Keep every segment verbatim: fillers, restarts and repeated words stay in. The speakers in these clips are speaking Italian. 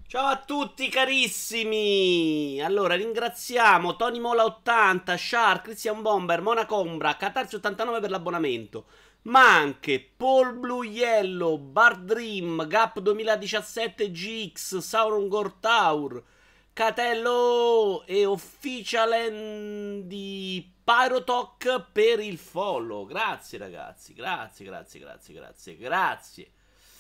Ciao a tutti carissimi! Allora, ringraziamo Tony Mola ottanta, Shark, Christian Bomber, Mona Combra, Catarsi ottantanove per l'abbonamento, ma anche Paul Blue Yellow, Bar Dream, Gap duemiladiciassette G X, Sauron Gortaur, Catello e Official di Pyrotalk per il follow. Grazie ragazzi, grazie, grazie, grazie, grazie, grazie.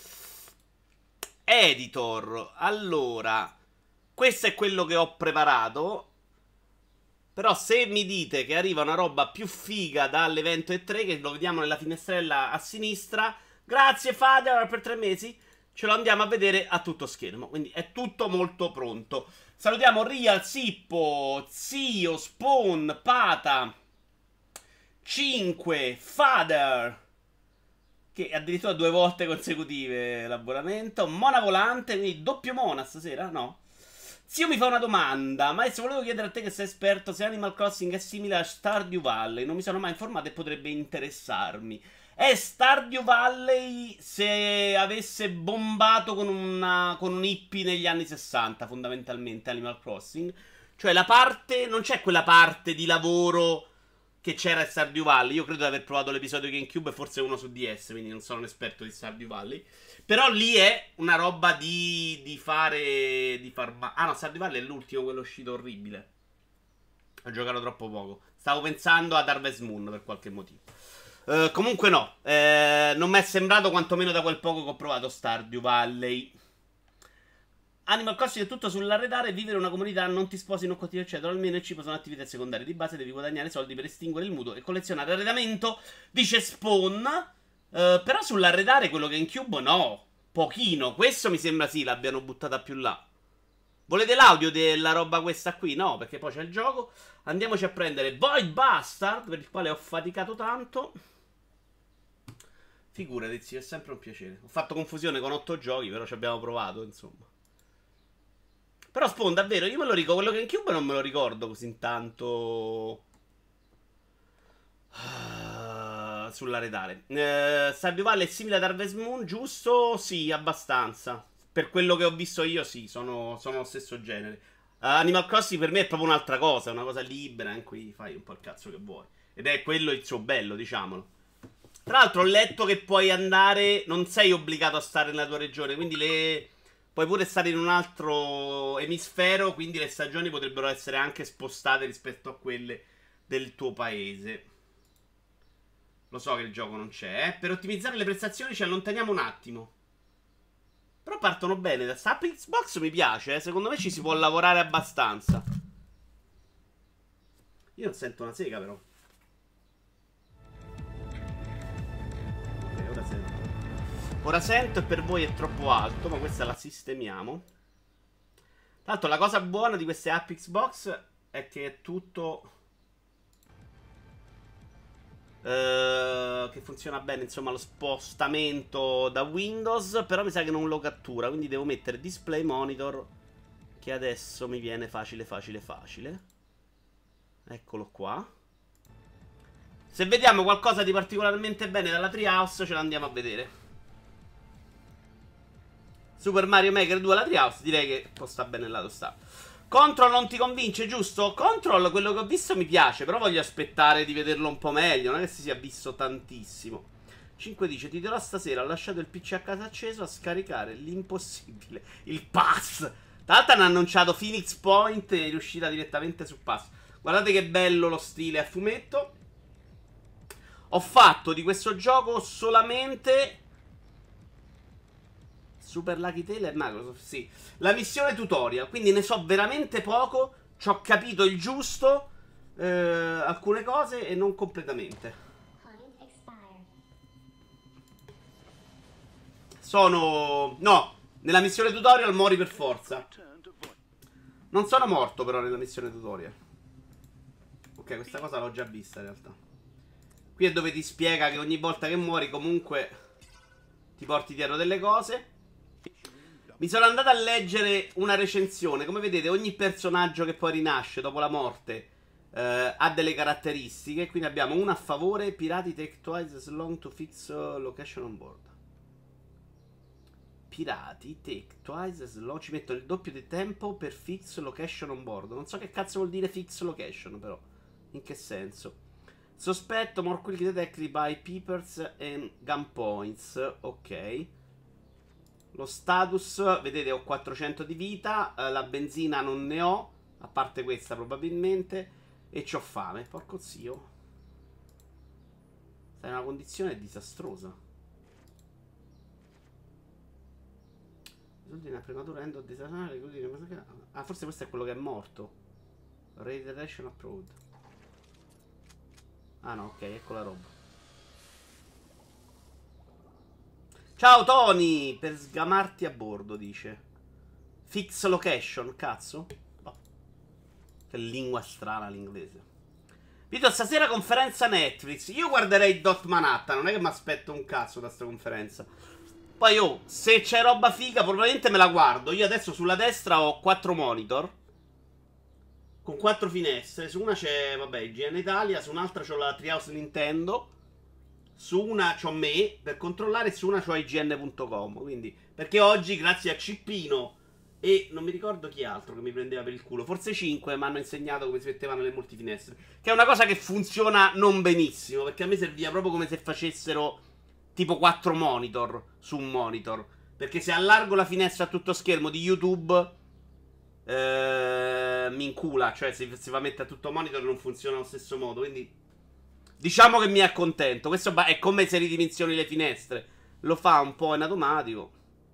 Editor, allora, questo è quello che ho preparato. Però se mi dite che arriva una roba più figa dall'evento E tre, che lo vediamo nella finestrella a sinistra, grazie Father per tre mesi, ce lo andiamo a vedere a tutto schermo. Quindi è tutto molto pronto. Salutiamo Real, Sippo, Zio, Spawn, Pata, cinque, Father, che addirittura due volte consecutive l'abbonamento. Mona Volante, quindi doppio Mona stasera? No. Zio mi fa una domanda. Maestro, volevo chiedere a te che sei esperto se Animal Crossing è simile a Stardew Valley. Non mi sono mai informato e potrebbe interessarmi. È Stardew Valley se avesse bombato con, una, con un hippie negli anni sessanta, fondamentalmente, Animal Crossing. Cioè la parte, non c'è quella parte di lavoro che c'era a Stardew Valley. Io credo di aver provato l'episodio GameCube e forse uno su D S, quindi non sono un esperto di Stardew Valley. Però lì è una roba di, di fare... Di far ah no, Stardew Valley è l'ultimo, quello uscito orribile. Ho giocato troppo poco. Stavo pensando ad Harvest Moon per qualche motivo. Uh, comunque no, eh, non mi è sembrato quantomeno da quel poco che ho provato Stardew Valley. Animal Crossing è tutto sull'arredare, vivere una comunità, non ti sposi, non continui eccetera. Almeno il cibo sono attività secondarie di base, devi guadagnare soldi per estinguere il mutuo e collezionare arredamento, dice Spawn. Uh, però sull'arredare quello che è in Cube no, pochino. Questo mi sembra sì, l'abbiano buttata più là. Volete l'audio della roba questa qui? No, perché poi c'è il gioco. Andiamoci a prendere Void Bastard, per il quale ho faticato tanto. Figurati, zio, è sempre un piacere. Ho fatto confusione con otto giochi, però ci abbiamo provato, insomma. Però Spawn, davvero, io me lo ricordo. Quello che in Cube non me lo ricordo così tanto. Uh, sull'arredare. uh, Stardew Valley è simile ad Harvest Moon, giusto? Sì, abbastanza. Per quello che ho visto io, sì, sono, sono lo stesso genere. uh, Animal Crossing per me è proprio un'altra cosa. È una cosa libera in cui fai un po' il cazzo che vuoi. Ed è quello il suo bello, diciamolo. Tra l'altro ho letto che puoi andare, non sei obbligato a stare nella tua regione, quindi le puoi pure stare in un altro emisfero, quindi le stagioni potrebbero essere anche spostate rispetto a quelle del tuo paese. Lo so che il gioco non c'è, eh? Per ottimizzare le prestazioni ci allontaniamo un attimo. Però partono bene, da sta Xbox mi piace, eh? Secondo me ci si può lavorare abbastanza. Io non sento una sega però. Ora sento. Ora sento e per voi è troppo alto, ma questa la sistemiamo. Tra l'altro la cosa buona di queste app Xbox è che è tutto uh, che funziona bene, insomma, lo spostamento da Windows. Però mi sa che non lo cattura, quindi devo mettere display monitor, che adesso mi viene facile facile facile. Eccolo qua. Se vediamo qualcosa di particolarmente bene dalla Treehouse, ce l'andiamo a vedere. Super Mario Maker due alla Treehouse, direi che può sta bene là dove sta. Control non ti convince, giusto? Control, quello che ho visto mi piace, però voglio aspettare di vederlo un po' meglio. Non è che si sia visto tantissimo. cinque dice, ti dirò stasera, ho lasciato il P C a casa acceso a scaricare l'impossibile. Il pass. Tra l'altro hanno annunciato Phoenix Point e riuscita direttamente su pass. Guardate che bello lo stile a fumetto. Ho fatto di questo gioco solamente Super Lucky Tale e Microsoft, sì, la missione tutorial, quindi ne so veramente poco. Ci ho capito il giusto, eh, alcune cose e non completamente. Sono... no, nella missione tutorial mori per forza. Non sono morto però nella missione tutorial. Ok, questa cosa l'ho già vista in realtà. Qui è dove ti spiega che ogni volta che muori comunque ti porti dietro delle cose. Mi sono andato a leggere una recensione. Come vedete ogni personaggio che poi rinasce dopo la morte eh, ha delle caratteristiche. Quindi abbiamo una a favore: pirati take twice as long to fix location on board. Pirati, take twice as long. Ci metto il doppio di tempo per fix location on board. Non so che cazzo vuol dire fix location, però. In che senso? Sospetto more quickly detected by peepers and gunpoints. Ok. Lo status, vedete, ho quattrocento di vita. eh, La benzina non ne ho, a parte questa probabilmente. E c'ho fame, porco zio. Stai in una condizione disastrosa. Risulta in prematura end of disasare. Ah, forse questo è quello che è morto. Radiation approved. Ah no, ok, ecco la roba. Ciao Tony! Per sgamarti a bordo, dice. Fix location, cazzo. Oh. Che lingua strana l'inglese. Vito, stasera conferenza Netflix. Io guarderei Dot Manhattan, non è che mi aspetto un cazzo da sta conferenza. Poi oh, se c'è roba figa probabilmente me la guardo. Io adesso sulla destra ho quattro monitor con quattro finestre. Su una c'è, vabbè, I G N Italia. Su un'altra c'ho la Treehouse Nintendo. Su una c'ho me per controllare. Su una c'ho I G N punto com. Quindi, perché oggi grazie a Cippino e non mi ricordo chi altro che mi prendeva per il culo, forse cinque mi hanno insegnato come si mettevano le multifinestre, che è una cosa che funziona non benissimo, perché a me serviva proprio come se facessero tipo quattro monitor su un monitor. Perché se allargo la finestra a tutto schermo di YouTube eh, mi incula. Cioè se si va a mettere a tutto monitor non funziona allo stesso modo. Quindi diciamo che mi accontento. Questo è come se ridimensioni le finestre. Lo fa un po' in automatico.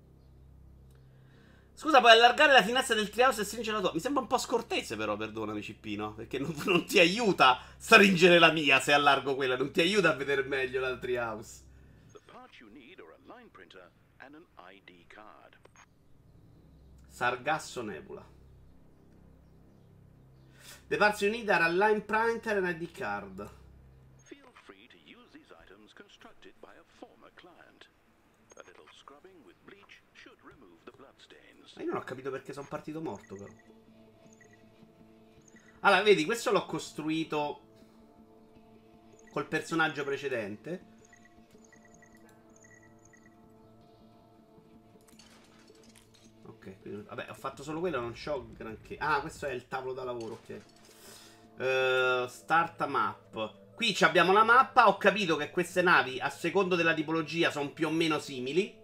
Scusa, puoi allargare la finestra del Treehouse e stringere la tua? Mi sembra un po' scortese però, perdonami Cippino. Perché non, non ti aiuta stringere la mia se allargo quella. Non ti aiuta a vedere meglio la Treehouse. Sargasso Nebula. The parts you need are a line printer and I D card. Feel free to use these items constructed by a former client. A little scrubbing with bleach should remove the bloodstains. Ma io non ho capito perché sono partito morto però. Allora, vedi, questo l'ho costruito col personaggio precedente. Ok, quindi, vabbè, ho fatto solo quello, non c'ho granché. Ah, questo è il tavolo da lavoro, ok. Uh, start a map. Qui abbiamo la mappa. Ho capito che queste navi, a secondo della tipologia, sono più o meno simili.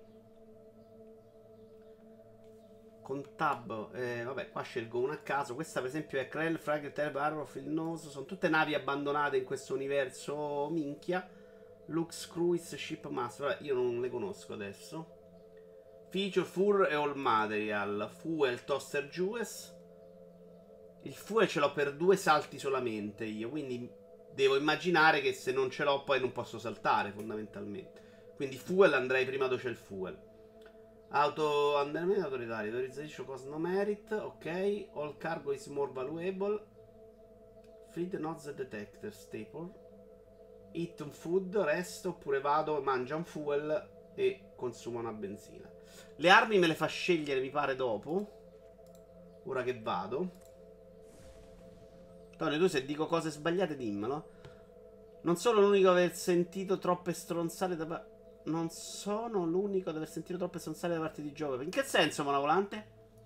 Con tab, eh, vabbè, qua scelgo una a caso. Questa per esempio è Krell, Fragile, Terb, Arrow, Filnoso. Sono tutte navi abbandonate in questo universo minchia. Lux, Cruise, Ship Master. Vabbè, io non le conosco adesso. Feature, Fur e All Material. Fuel, Toaster, Juice. Il fuel ce l'ho per due salti solamente io, quindi devo immaginare che se non ce l'ho poi non posso saltare fondamentalmente. Quindi fuel andrei prima dove c'è il fuel. Auto andamento autoritario, autorizzazione cost no merit, ok. All cargo is more valuable. Feed not the detector, staple. Eat un food, resto, oppure vado, mangia un fuel e consuma una benzina. Le armi me le fa scegliere mi pare dopo. Ora che vado. Tony, tu se dico cose sbagliate dimmelo. Non sono l'unico ad aver sentito troppe stronzate da parte... Non sono l'unico ad aver sentito troppe stronzate da parte di Giove. In che senso, Monavolante?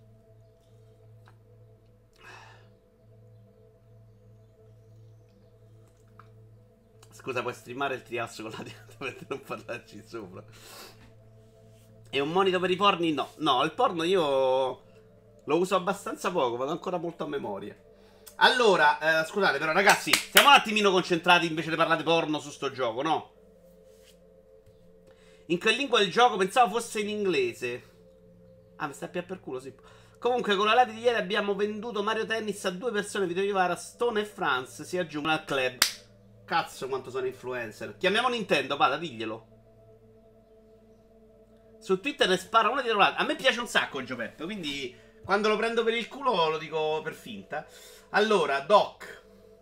Scusa, puoi streamare il triasso con la diretta per non parlarci sopra. E un monito per i porni? No. No, il porno io lo uso abbastanza poco, vado ancora molto a memoria. Allora, eh, scusate però ragazzi, siamo un attimino concentrati invece di parlare porno su sto gioco, no? In che lingua il gioco? Pensavo fosse in inglese. Ah, mi sta più per culo, sì. Comunque con la live di ieri abbiamo venduto Mario Tennis a due persone. Video Ivara, Stone e France si aggiungono al club. Cazzo quanto sono influencer. Chiamiamo Nintendo, vada, diglielo. Su Twitter ne spara uno dietro l'altro. A me piace un sacco il Giopeppe, quindi quando lo prendo per il culo lo dico per finta. Allora, Doc.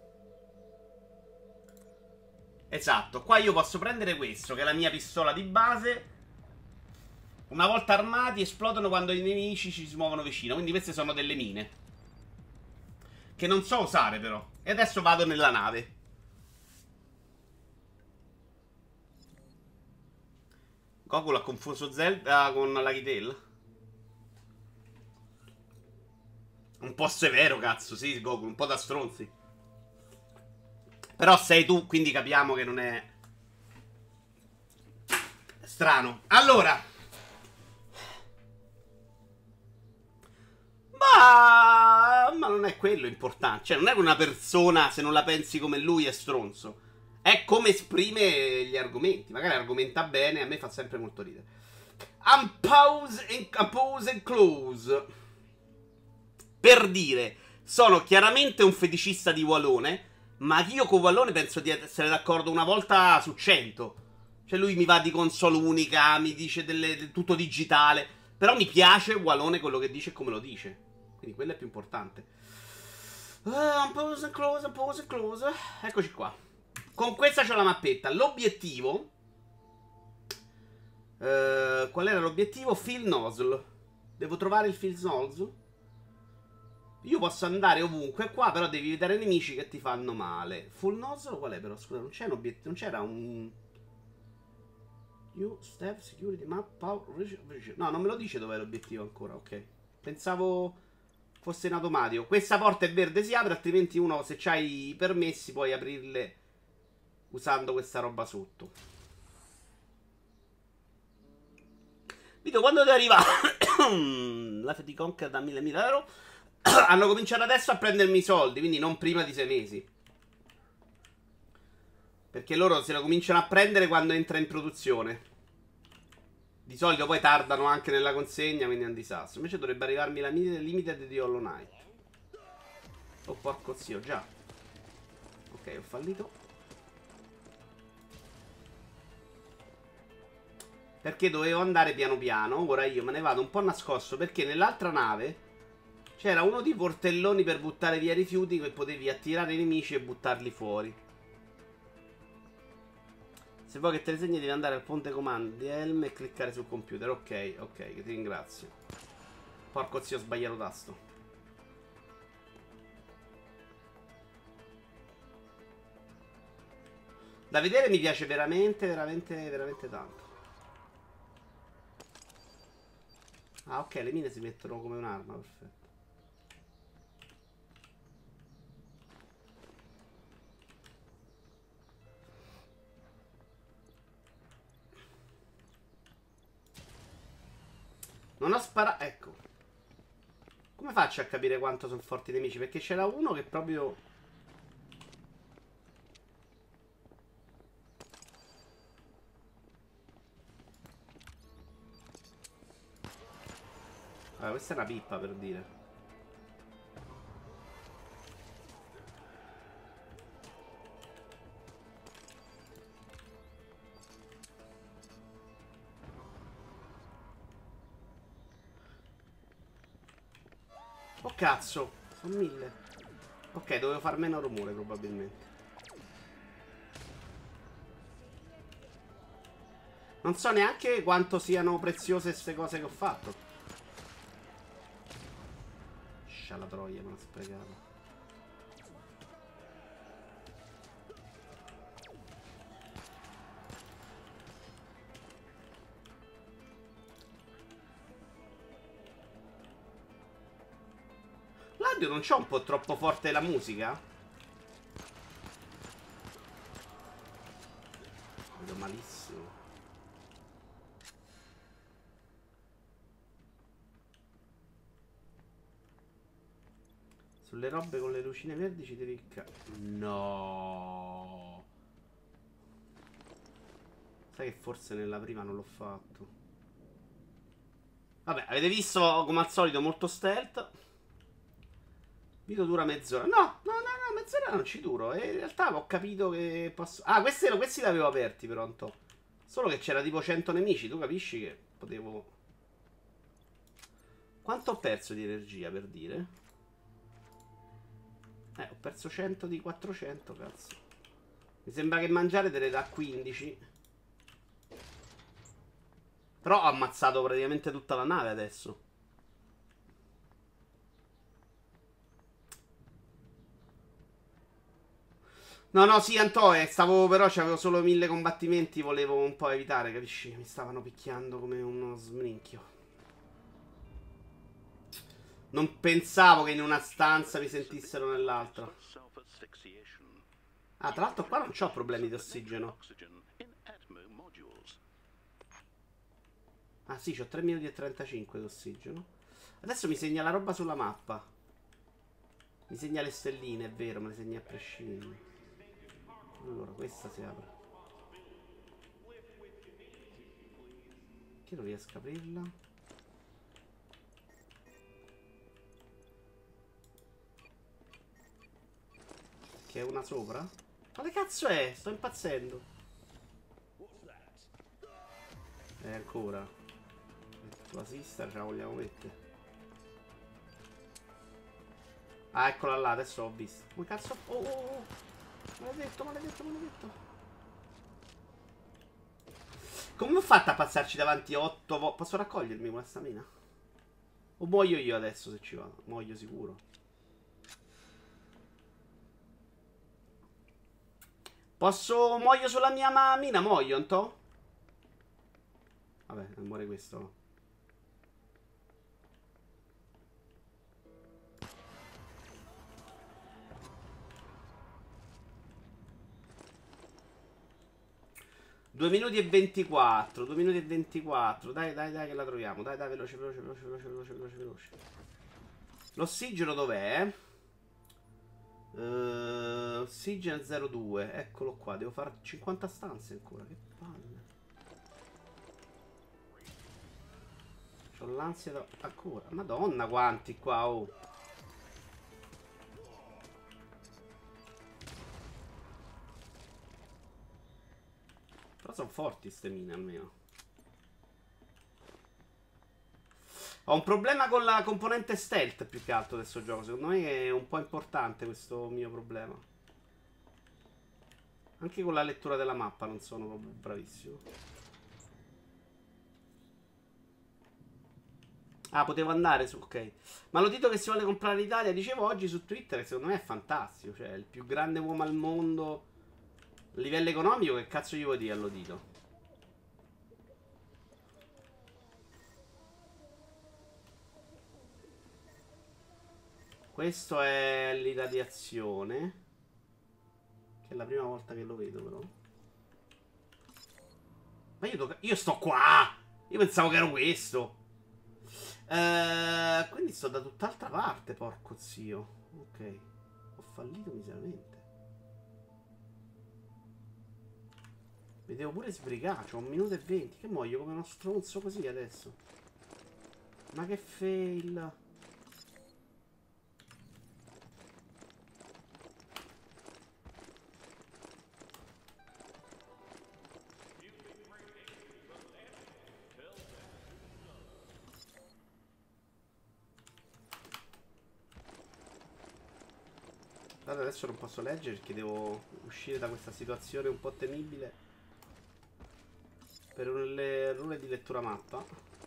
Esatto, qua io posso prendere questo, che è la mia pistola di base. Una volta armati esplodono quando i nemici ci si muovono vicino. Quindi queste sono delle mine che non so usare però. E adesso vado nella nave. Goku l'ha confuso Zelda con la Chitel. Un po' severo, cazzo, sì, Goku, un po' da stronzi. Però sei tu, quindi capiamo che non è strano. Allora. Ma... ma non è quello importante. Cioè, non è che una persona, se non la pensi come lui, è stronzo. È come esprime gli argomenti. Magari argomenta bene, a me fa sempre molto ridere. Unpause and, unpause and close. Per dire, sono chiaramente un feticista di Wallone, ma io con Wallone penso di essere d'accordo una volta su cento. Cioè lui mi va di console unica, mi dice delle, tutto digitale. Però mi piace Wallone quello che dice e come lo dice. Quindi quello è più importante. Uh, unpause and close, unpause and close. Eccoci qua. Con questa c'ho la mappetta. L'obiettivo... Uh, qual era l'obiettivo? Fill Nozzle. Devo trovare il Fill Nozzle. Io posso andare ovunque qua, però devi evitare nemici che ti fanno male. Full Nozzle qual è però? Scusa, non c'è un obiettivo, non c'era un... You, step, security, map, power... No, non me lo dice dov'è l'obiettivo ancora, ok. Pensavo fosse in automatico. Questa porta è verde, si apre, altrimenti uno, se c'hai i permessi, puoi aprirle usando questa roba sotto. Vito, quando devo arrivare? La Fate Conquer da mille euro. Hanno cominciato adesso a prendermi i soldi, quindi non prima di sei mesi. Perché loro se lo cominciano a prendere quando entra in produzione. Di solito poi tardano anche nella consegna, quindi è un disastro. Invece dovrebbe arrivarmi la limited di Hollow Knight. Oh porco zio, già. Ok, ho fallito. Perché dovevo andare piano piano. Ora io me ne vado un po' nascosto, perché nell'altra nave c'era uno di portelloni per buttare via rifiuti, che potevi attirare i nemici e buttarli fuori. Se vuoi che te ne segni devi andare al ponte comando di Helm e cliccare sul computer. Ok, ok, che ti ringrazio. Porco zio, ho sbagliato tasto. Da vedere mi piace veramente, veramente, veramente tanto. Ah, ok, le mine si mettono come un'arma, perfetto. Non ho sparato... Ecco. Come faccio a capire quanto sono forti i nemici? Perché c'era uno che proprio... Allora, questa è una pippa, per dire. Oh cazzo, sono mille. Ok, dovevo far meno rumore probabilmente. Non so neanche quanto siano preziose queste cose che ho fatto. Scia la troia, me l'ha sprecato. L'audio non c'è un po' troppo forte la musica? Vedo malissimo. Sulle robe con le lucine verdi ci devi... No. Sai che forse nella prima non l'ho fatto. Vabbè, avete visto come al solito molto stealth. Video dura mezz'ora. No, no, no, no, mezz'ora non ci duro. E in realtà ho capito che posso... Ah, questi, questi li avevo aperti però un po'. Solo che c'era tipo cento nemici. Tu capisci che potevo... Quanto ho perso di energia, per dire? Eh, ho perso cento di quattrocento, cazzo. Mi sembra che mangiare te ne dà quindici. Però ho ammazzato praticamente tutta la nave adesso. No, no, sì, Antoine, stavo però, c'avevo solo mille combattimenti, volevo un po' evitare, capisci? Mi stavano picchiando come uno sminchio. Non pensavo che in una stanza mi sentissero nell'altra. Ah, tra l'altro qua non c'ho problemi di ossigeno. Ah sì, c'ho tre minuti e trentacinque di ossigeno. Adesso mi segna la roba sulla mappa. Mi segna le stelline, è vero, me le segna a prescindere. Allora, questa si apre. Che non riesco a aprirla? Che è una sopra? Quale cazzo è? Sto impazzendo. E ancora. La sister ce la vogliamo mettere. Ah, eccola là, adesso ho visto. Come cazzo? Oh, oh, oh. Maledetto, maledetto, maledetto. Come ho fatto a passarci davanti otto volte? Posso raccogliermi con questa mina? O muoio io adesso se ci vado? Muoio sicuro. Posso... Muoio sulla mia mina? Muoio, Anto? Vabbè, muore questo. due minuti e ventiquattro. due minuti e ventiquattro. Dai, dai, dai, che la troviamo. Dai, dai, veloce, veloce, veloce, veloce, veloce, veloce, veloce. L'ossigeno dov'è? Uh, ossigeno zero due. Eccolo qua. Devo fare cinquanta stanze ancora. Che palle. C'ho l'ansia da... ancora. Madonna, quanti qua, oh. Però sono forti ste mine almeno. Ho un problema con la componente stealth più che altro di questo gioco. Secondo me è un po' importante questo mio problema. Anche con la lettura della mappa non sono proprio bravissimo. Ah, potevo andare su... ok. Ma lo dito che si vuole comprare in Italia, dicevo oggi su Twitter, che secondo me è fantastico. Cioè, il più grande uomo al mondo... A livello economico, che cazzo gli vuoi dire allo dito? Questo è l'irradiazione. Che è la prima volta che lo vedo, però. Ma io, tocca... io sto qua! Io pensavo che ero questo. Uh, quindi sto da tutt'altra parte, porco zio. Ok. Ho fallito miseramente. Mi devo pure sbrigare, c'ho un minuto e venti. Che muoio come uno stronzo così adesso. Ma che fail. Adesso non posso leggere perché devo uscire da questa situazione un po' temibile per un errore di lettura mappa.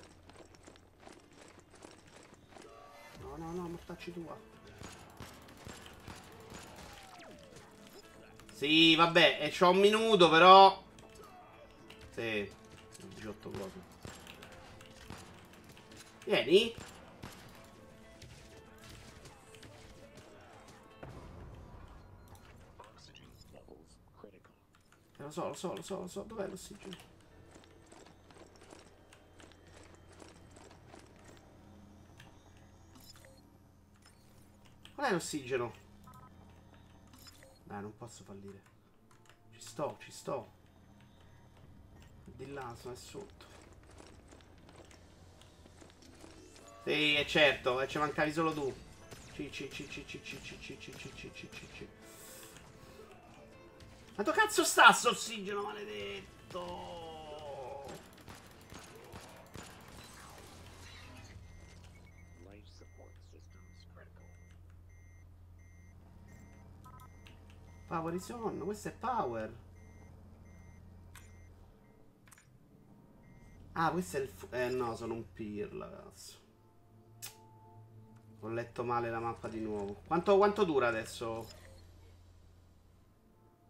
No, no, no, mortacci tua. Sì, vabbè, e c'ho un minuto però. Sì, diciotto proprio. Vieni. Lo so, lo so, lo so, lo so. Dov'è l'ossigeno? Qual è l'ossigeno? Dai, non posso fallire. Ci sto, ci sto. Di là, sono sotto. Sì, è certo, e ci mancavi solo tu. Ci, ci, ci, ci, ci, ci, ci, ci, ci, ci, ci, ci, ci, ci. Ma dove cazzo sta sto ossigeno, maledetto? Power is on, questo è power. Ah, questo è il... eh no, sono un pirla, cazzo. Ho letto male la mappa di nuovo. Quanto, quanto dura adesso?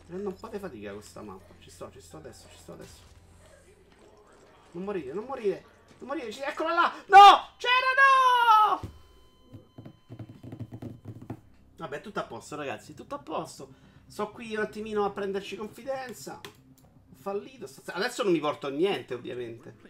Prendo un po' di fatica questa mappa. Ci sto, ci sto adesso, ci sto adesso. Non morire, non morire. Non morire, ci... eccola là! No! C'era, no! Vabbè, tutto a posto, ragazzi, tutto a posto. Sto qui un attimino a prenderci confidenza. Ho fallito. Adesso non mi porto niente, ovviamente.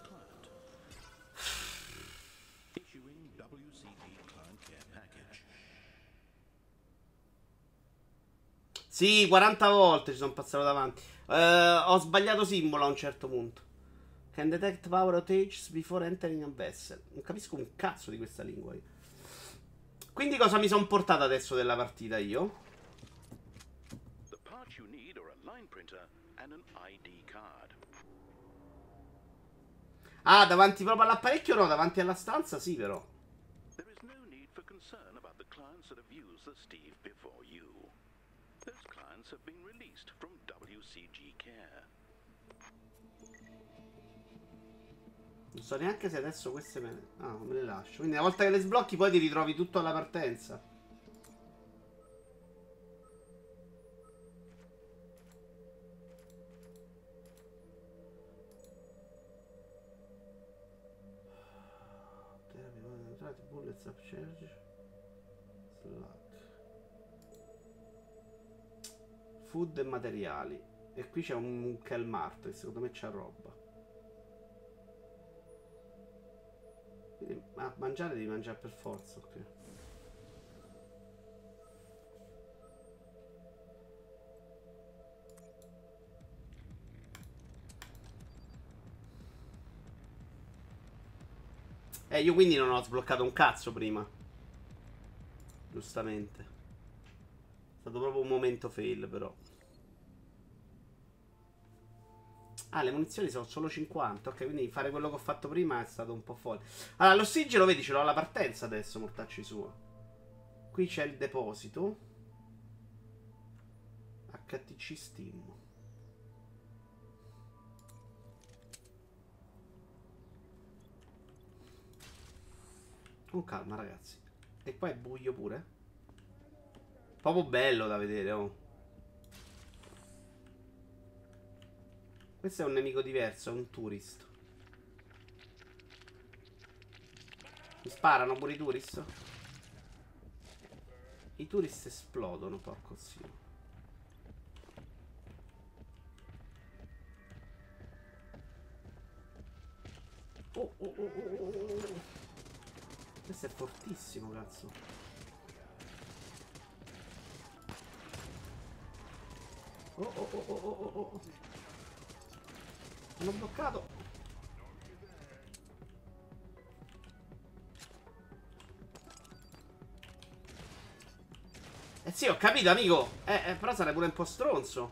Sì, quaranta volte ci sono passato davanti. Uh, ho sbagliato simbolo a un certo punto. Can detect power outages before entering a vessel. Non capisco un cazzo di questa lingua io. Quindi cosa mi sono portato adesso della partita io? Ah, davanti proprio all'apparecchio no, davanti alla stanza sì però. Non so neanche se adesso queste me le... Ah, me le lascio. Quindi una volta che le sblocchi poi ti ritrovi tutto alla partenza. Bullets upcharge. Slot. Food e materiali. E qui c'è un Kelmart che secondo me c'ha roba. Quindi a mangiare devi mangiare per forza qui. Eh, io quindi non ho sbloccato un cazzo prima. Giustamente. È stato proprio un momento fail però. Ah, le munizioni sono solo cinquanta. Ok, quindi fare quello che ho fatto prima è stato un po' folle. Allora, l'ossigeno, vedi, ce l'ho alla partenza adesso, mortacci suo. Qui c'è il deposito. H T C Steam. Con calma, ragazzi. E qua è buio pure. Proprio bello da vedere, oh. Questo è un nemico diverso, è un tourist. Mi sparano pure i tourist? I tourist esplodono, porco zio. Oh, oh, oh, oh, oh. Questo è fortissimo, cazzo. Oh, oh, oh, oh, oh, oh. Sono bloccato. Eh sì, ho capito, amico. Eh, eh, però sarebbe pure un po' stronzo.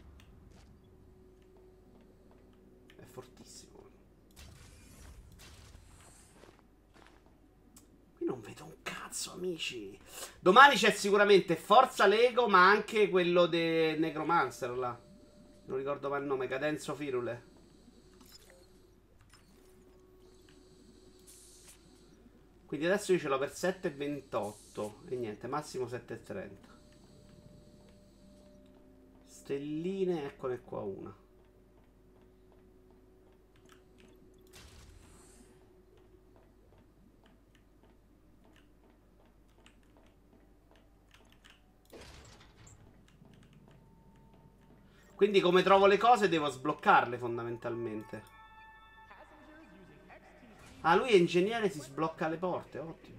È fortissimo. Qui non vedo un cazzo, amici. Domani c'è sicuramente Forza Lego, ma anche quello de Necromancer là. Non ricordo mai il nome, Cadenzo Firule. Quindi adesso io ce l'ho per sette e ventotto. E niente, massimo sette e trenta. Stelline, eccone qua una. Quindi come trovo le cose devo sbloccarle fondamentalmente. Ah, lui è ingegnere, si sblocca le porte, ottimo.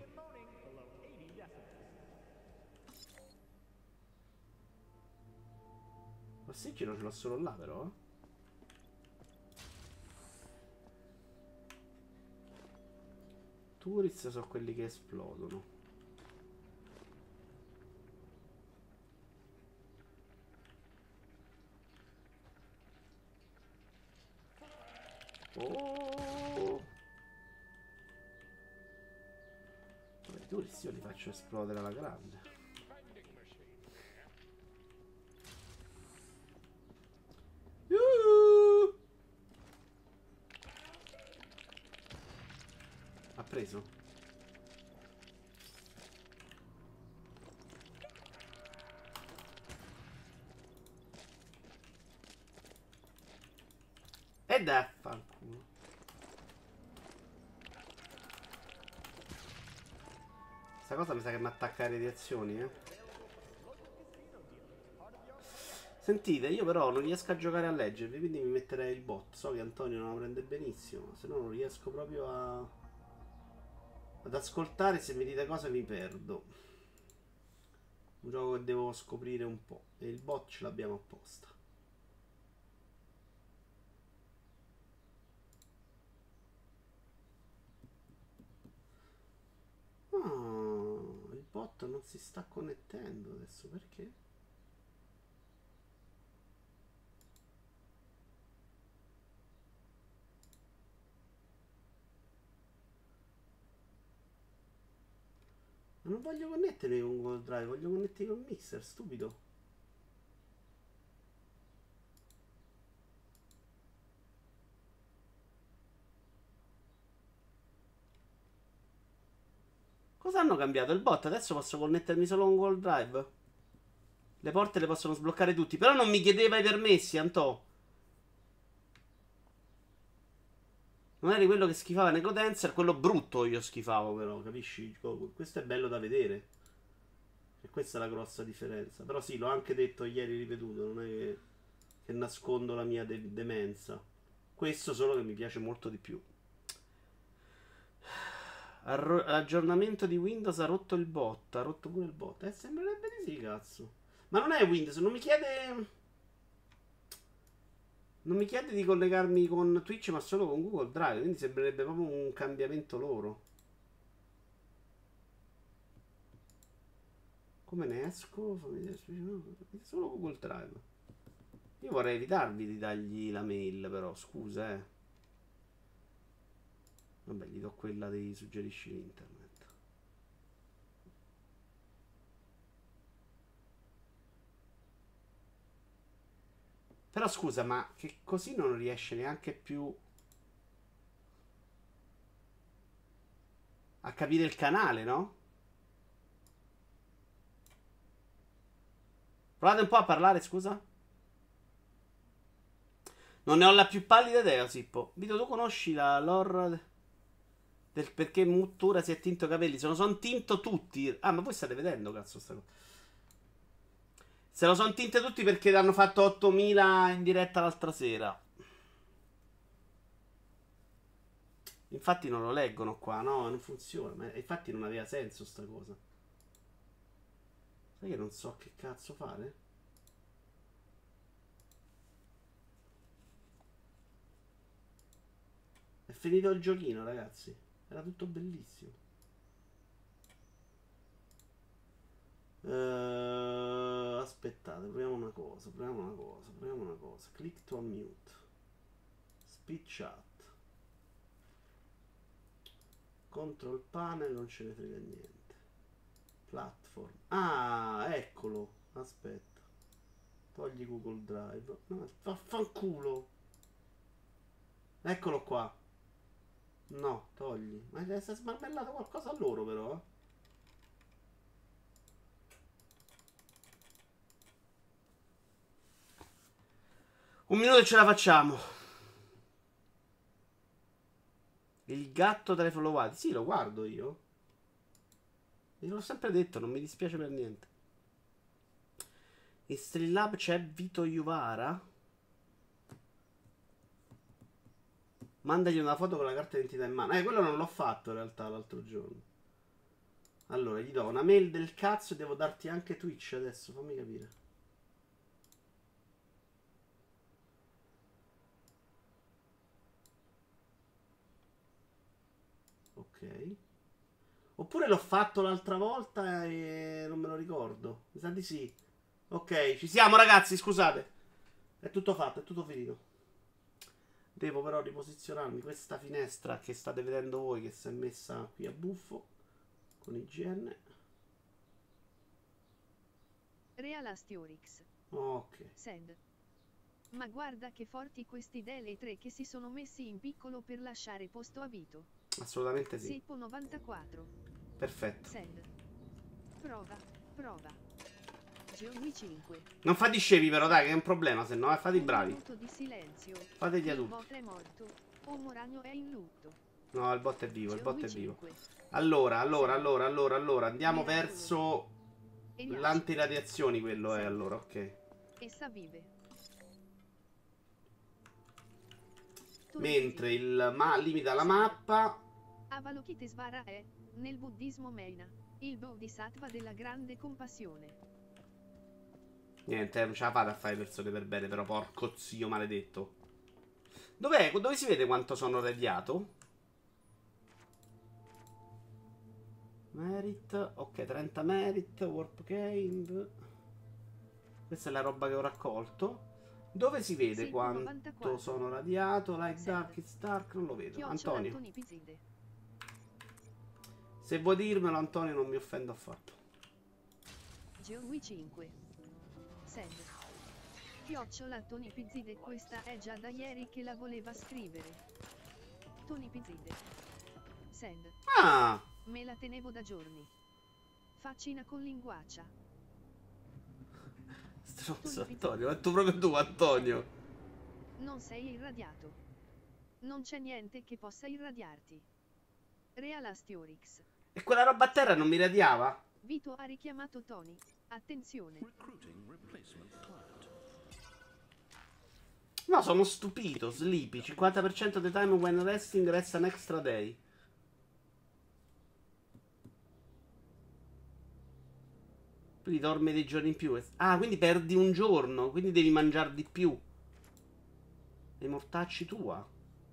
L'ossigeno ce l'ho solo là però. Tourist sono quelli che esplodono. Oh! I tourist io li faccio esplodere alla grande. Uh! Ha preso? E da fanculo. Questa cosa mi sa che mi attacca le radiazioni, eh. Sentite, io però non riesco a giocare a leggervi, quindi mi metterei il bot. So che Antonio non la prende benissimo, se no non riesco proprio a... ad ascoltare. Se mi dite cose mi perdo. Un gioco che devo scoprire un po'. E il bot ce l'abbiamo apposta. Oh, il bot non si sta connettendo adesso, perché? Ma non voglio connettere con Google Drive, voglio connettere con Mixer, stupido. Cosa hanno cambiato? Il bot adesso posso connettermi solo con Google Drive? Le porte le possono sbloccare tutti, però non mi chiedeva i permessi, Antò. Non eri quello che schifava Necrodancer, quello brutto io schifavo però, capisci? Questo è bello da vedere. E questa è la grossa differenza. Però sì, l'ho anche detto ieri ripetuto, non è che, che nascondo la mia de- demenza. Questo solo che mi piace molto di più. Arro- aggiornamento di Windows ha rotto il bot, ha rotto pure il bot. Eh, sembrerebbe di sì, cazzo. Ma non è Windows, non mi chiede... Non mi chiede di collegarmi con Twitch, ma solo con Google Drive. Quindi sembrerebbe proprio un cambiamento loro. Come ne esco? Solo Google Drive. Io vorrei evitarvi di dargli la mail, però, scusa, eh. Vabbè, gli do quella dei suggerisci internet. Però scusa, ma che così non riesce neanche più a capire il canale, no? Provate un po' a parlare, scusa. Non ne ho la più pallida idea, Sippo. Vito, tu conosci la lore del perché Muttura si è tinto i capelli? Se lo son tinto tutti. Ah, ma voi state vedendo, cazzo, sta cosa. Se lo son tinte tutti perché l'hanno fatto ottomila in diretta l'altra sera. Infatti non lo leggono qua, no, non funziona. Ma infatti non aveva senso sta cosa. Sai che non so che cazzo fare? È finito il giochino, ragazzi. Era tutto bellissimo. Uh, aspettate, proviamo una cosa, proviamo una cosa, proviamo una cosa. Click to unmute. Speed chat. Control panel, non ce ne frega niente. Platform. Ah, eccolo. Aspetta. Togli Google Drive. No, vaffanculo. Eccolo qua. No, togli. Ma si è smarmellato qualcosa a loro però. Un minuto e ce la facciamo. Il gatto tra i followati. Sì, lo guardo io. E l'ho sempre detto, non mi dispiace per niente. In Streamlab c'è Vito Iuvara. Mandagli una foto con la carta d'identità in mano. Eh, quello non l'ho fatto in realtà l'altro giorno. Allora, gli do una mail del cazzo e devo darti anche Twitch adesso, fammi capire. Ok. Oppure l'ho fatto l'altra volta e non me lo ricordo. Mi sa di sì. Ok, ci siamo ragazzi, scusate. È tutto fatto, è tutto finito. Devo però riposizionarmi questa finestra che state vedendo voi che si è messa qui a buffo con I G N. Real Astiorix. Ok. Send. Ma guarda che forti questi Dele tre che si sono messi in piccolo per lasciare posto a Vito. Assolutamente sì. Sippo novantaquattro. Perfetto. Send. Prova, prova. Geowi cinque. Non fate i scemi però, dai, che è un problema, se no, eh, fate i Un bravi. minuto di silenzio. Fate gli Il adulti. bot è morto. O Moragno è in lutto. No, il bot è vivo, il bot Geowi è vivo. cinque. Allora, allora, allora, allora, allora, andiamo Miracolo. verso Elias. l'antiradiazioni, quello è, Sì. allora, ok. Essa vive. Mentre il ma limita la mappa. Avalokitesvara è, nel buddismo Meina, il bodhisattva della grande compassione. Niente, non ce la fate a fare persone per bene, però porco zio maledetto. Dov'è? Dove si vede quanto sono radiato? Merit, ok, trenta merit, warp gained. Questa è la roba che ho raccolto. Dove si vede Sì, quanto novantaquattro. sono radiato? Like Send. dark, it's dark, non lo vedo. Chiocciola Antonio, Antoni Pizide. se vuoi dirmelo Antonio non mi offendo affatto. Geowi cinque. Send. Chiocciola Tony Pizide. Questa è già da ieri che la voleva scrivere. Tony Pizide. Send. Ah, Me la tenevo da giorni. Faccina con linguaccia. stronzo Antonio, ma tu proprio tu Antonio. Non sei irradiato. Non c'è niente che possa irradiarti. Real Astiorix. E quella roba a terra non mi radiava? Vito ha richiamato Tony. Attenzione. No, sono stupito, sleepy, cinquanta per cento the time when resting resta an extra day. Quindi dorme dei giorni in più. Ah, quindi perdi un giorno, quindi devi mangiare di più. E mortacci tua.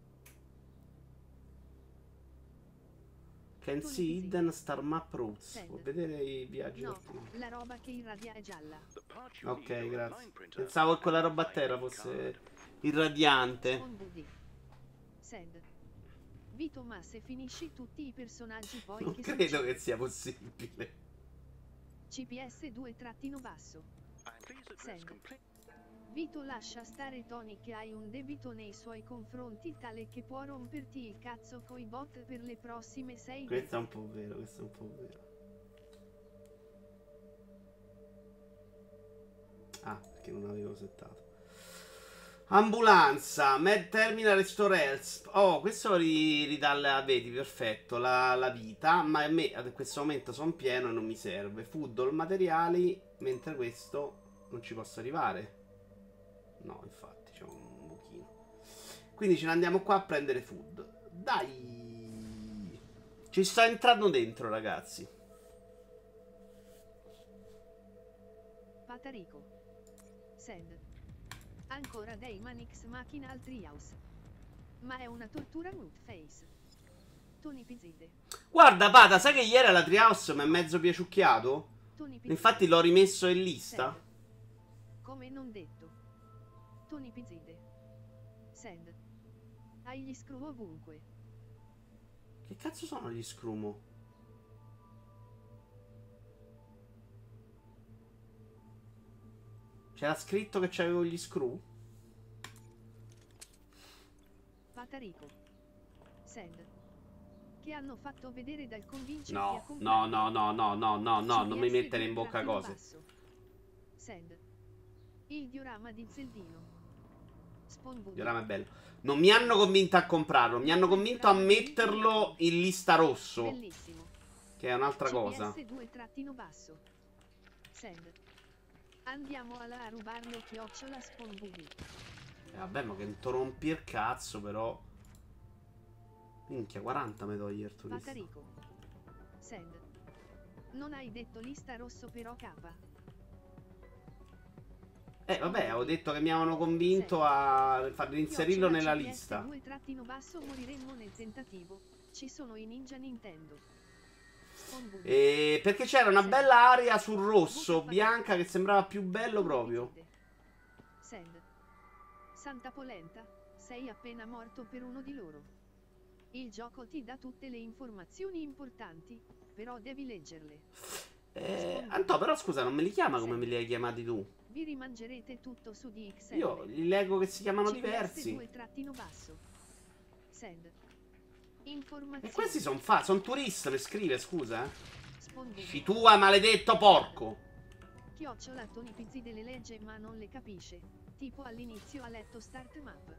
Can see hidden star map routes. Può vedere i viaggi. No, del- la roba che irradia è gialla. Ok, grazie. Pensavo che quella roba a terra fosse irradiante. Con Buddy. Send. Vito, ma se finisci tutti i personaggi poi Non che credo succede? che sia possibile. C P S due trattino basso. Send. Vito, lascia stare Tony che hai un debito nei suoi confronti tale che può romperti il cazzo coi bot per le prossime sei Questo è un po' vero, questo è un po' vero. Ah, perché non avevo settato. Ambulanza, Med Terminal Restore Health. Oh, questo ri- ridà la, vedi, perfetto, la, la vita. Ma a me ad questo momento sono pieno e non mi serve. Food all materiali, mentre questo non ci posso arrivare. No, infatti, c'è un pochino. Quindi ce ne andiamo qua a prendere food. Dai! Ci sto entrando dentro, ragazzi. Patarico. Send. Ancora dei Manix Machina al Treehouse. Ma è una tortura Nutface. Tony Pizide. Guarda, Pata, sai che ieri alla Treehouse mi è mezzo piaciucchiato? Tony Pizide. Infatti l'ho rimesso in lista. Send. Come non detto. Tony Pizide. Send. Hai gli screw ovunque. Che cazzo sono gli scrumo? C'era scritto che c'avevo gli screw? Patarico. Send. Che hanno fatto vedere dal convincerti a No, comprare. no, no, no, no, no, no, non mi C P S mettere in due bocca trattino cose. basso. Send. Il diorama di Zeldino. Spawn Buddy. Diorama è bello. Non mi hanno convinto a comprarlo, mi hanno convinto a metterlo in lista rosso, Bellissimo. che è un'altra cosa. C P S due trattino basso. Send. Andiamo alla a rubarlo chiocciola Spawn Buddy. Eh, vabbè, ma che interrompi il cazzo, però. Minchia, quaranta mi toglie il turista. Patarico. Send. Non hai detto lista rosso però K. Eh, vabbè, avevo detto che mi avevano convinto a far inserirlo nella lista. due trattino basso moriremmo nel tentativo. Ci sono i ninja Nintendo. Spawn Buddy. E perché c'era una bella area sul rosso, bianca, che sembrava più bello proprio. Send. Santa Polenta, sei appena morto per uno di loro. Il gioco ti dà tutte le informazioni importanti, però devi leggerle. Eh, Antò, però scusa, non me li chiama come me li hai chiamati tu. Vi rimangerete tutto su D X L. Io li leggo che si chiamano C P S diversi. due trattino basso. Send. Informazioni. E questi sono fa, sono turisti, le scrive, scusa. Eh. Spawn Buddy. Sci tua, maledetto porco. Chiocciola Tony Pizzide le legge ma non le capisce. Tipo all'inizio ha letto Start Map.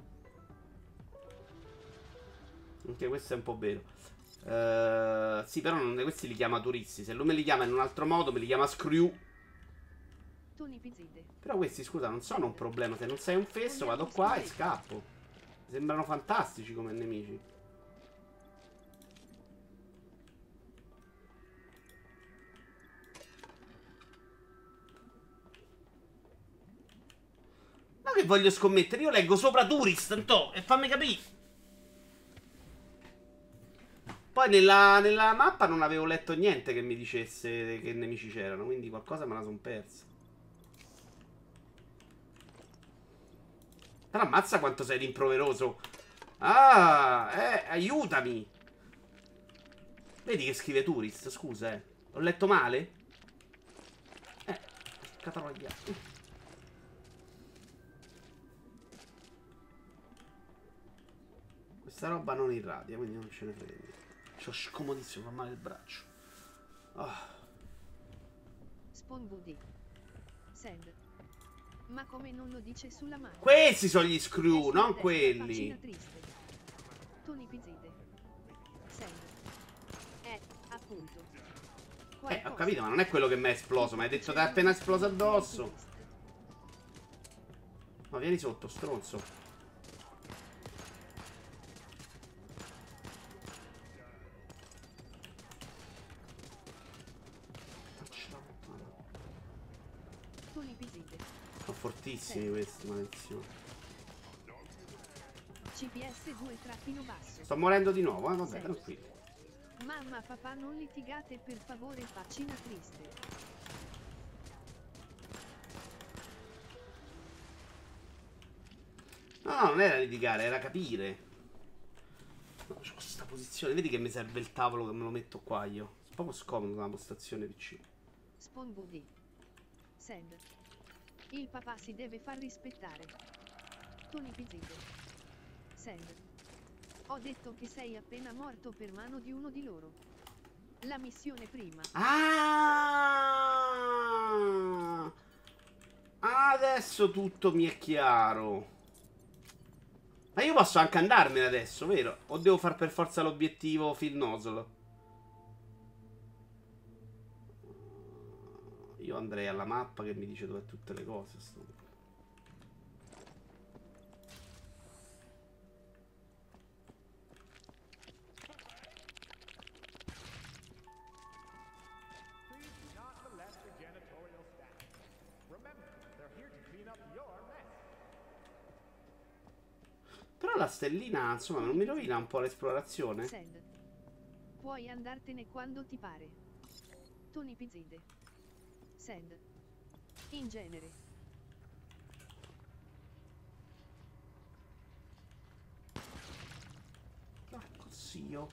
Anche questo è un po' vero. Uh, sì, però non, questi li chiama turisti. Se lui me li chiama in un altro modo, me li chiama Screw. Tony Pizzide. Però questi, scusa, non sono un problema. Se non sei un fesso, vado qua e scappo. Mi sembrano fantastici come nemici. Ma che voglio scommettere? Io leggo sopra Tourist, tanto, e fammi capire. Poi nella, nella mappa non avevo letto niente che mi dicesse che nemici c'erano, quindi qualcosa me la son persa. Però ammazza quanto sei rimproveroso. Ah, eh, aiutami. Vedi che scrive Tourist, scusa, eh. Ho letto male? Eh, cataloglia. Questa roba non irradia, quindi non ce ne frega niente. C'ho scomodissimo, fa male il braccio. Oh. Spawn Buddy. Send. Ma come non lo dice sulla mano? Questi sono gli screw, È non destra, quelli. Tony Pizzide. Send. Eh, appunto. Eh, ho Qualcosa. capito, ma non è quello che mi è esploso. Mi hai detto che è appena esploso addosso. Ma vieni sotto, stronzo. Tony Pizzide. Sono fortissimi questi, maledizione. C P S due trattino basso. Sto morendo di nuovo, eh, vabbè, tranquillo. Mamma, papà, non litigate per favore, faccina triste. No, no, non era litigare, era capire. No, c'ho questa posizione, vedi che mi serve il tavolo che me lo metto qua io. È proprio scomodo una postazione P C. Spawn Buddy. Send. Il papà si deve far rispettare. Tony Pizzide. Send. Ho detto che sei appena morto per mano di uno di loro. La missione prima. Ah! Adesso tutto mi è chiaro. Ma io posso anche andarmene adesso, vero? O devo far per forza l'obiettivo Phil Nozzle? Io andrei alla mappa che mi dice dove tutte le cose. Sto. Però la stellina, insomma, non mi rovina un po' l'esplorazione? Send. Puoi andartene quando ti pare. Tony Pizzide. Send. In genere. Porco zio.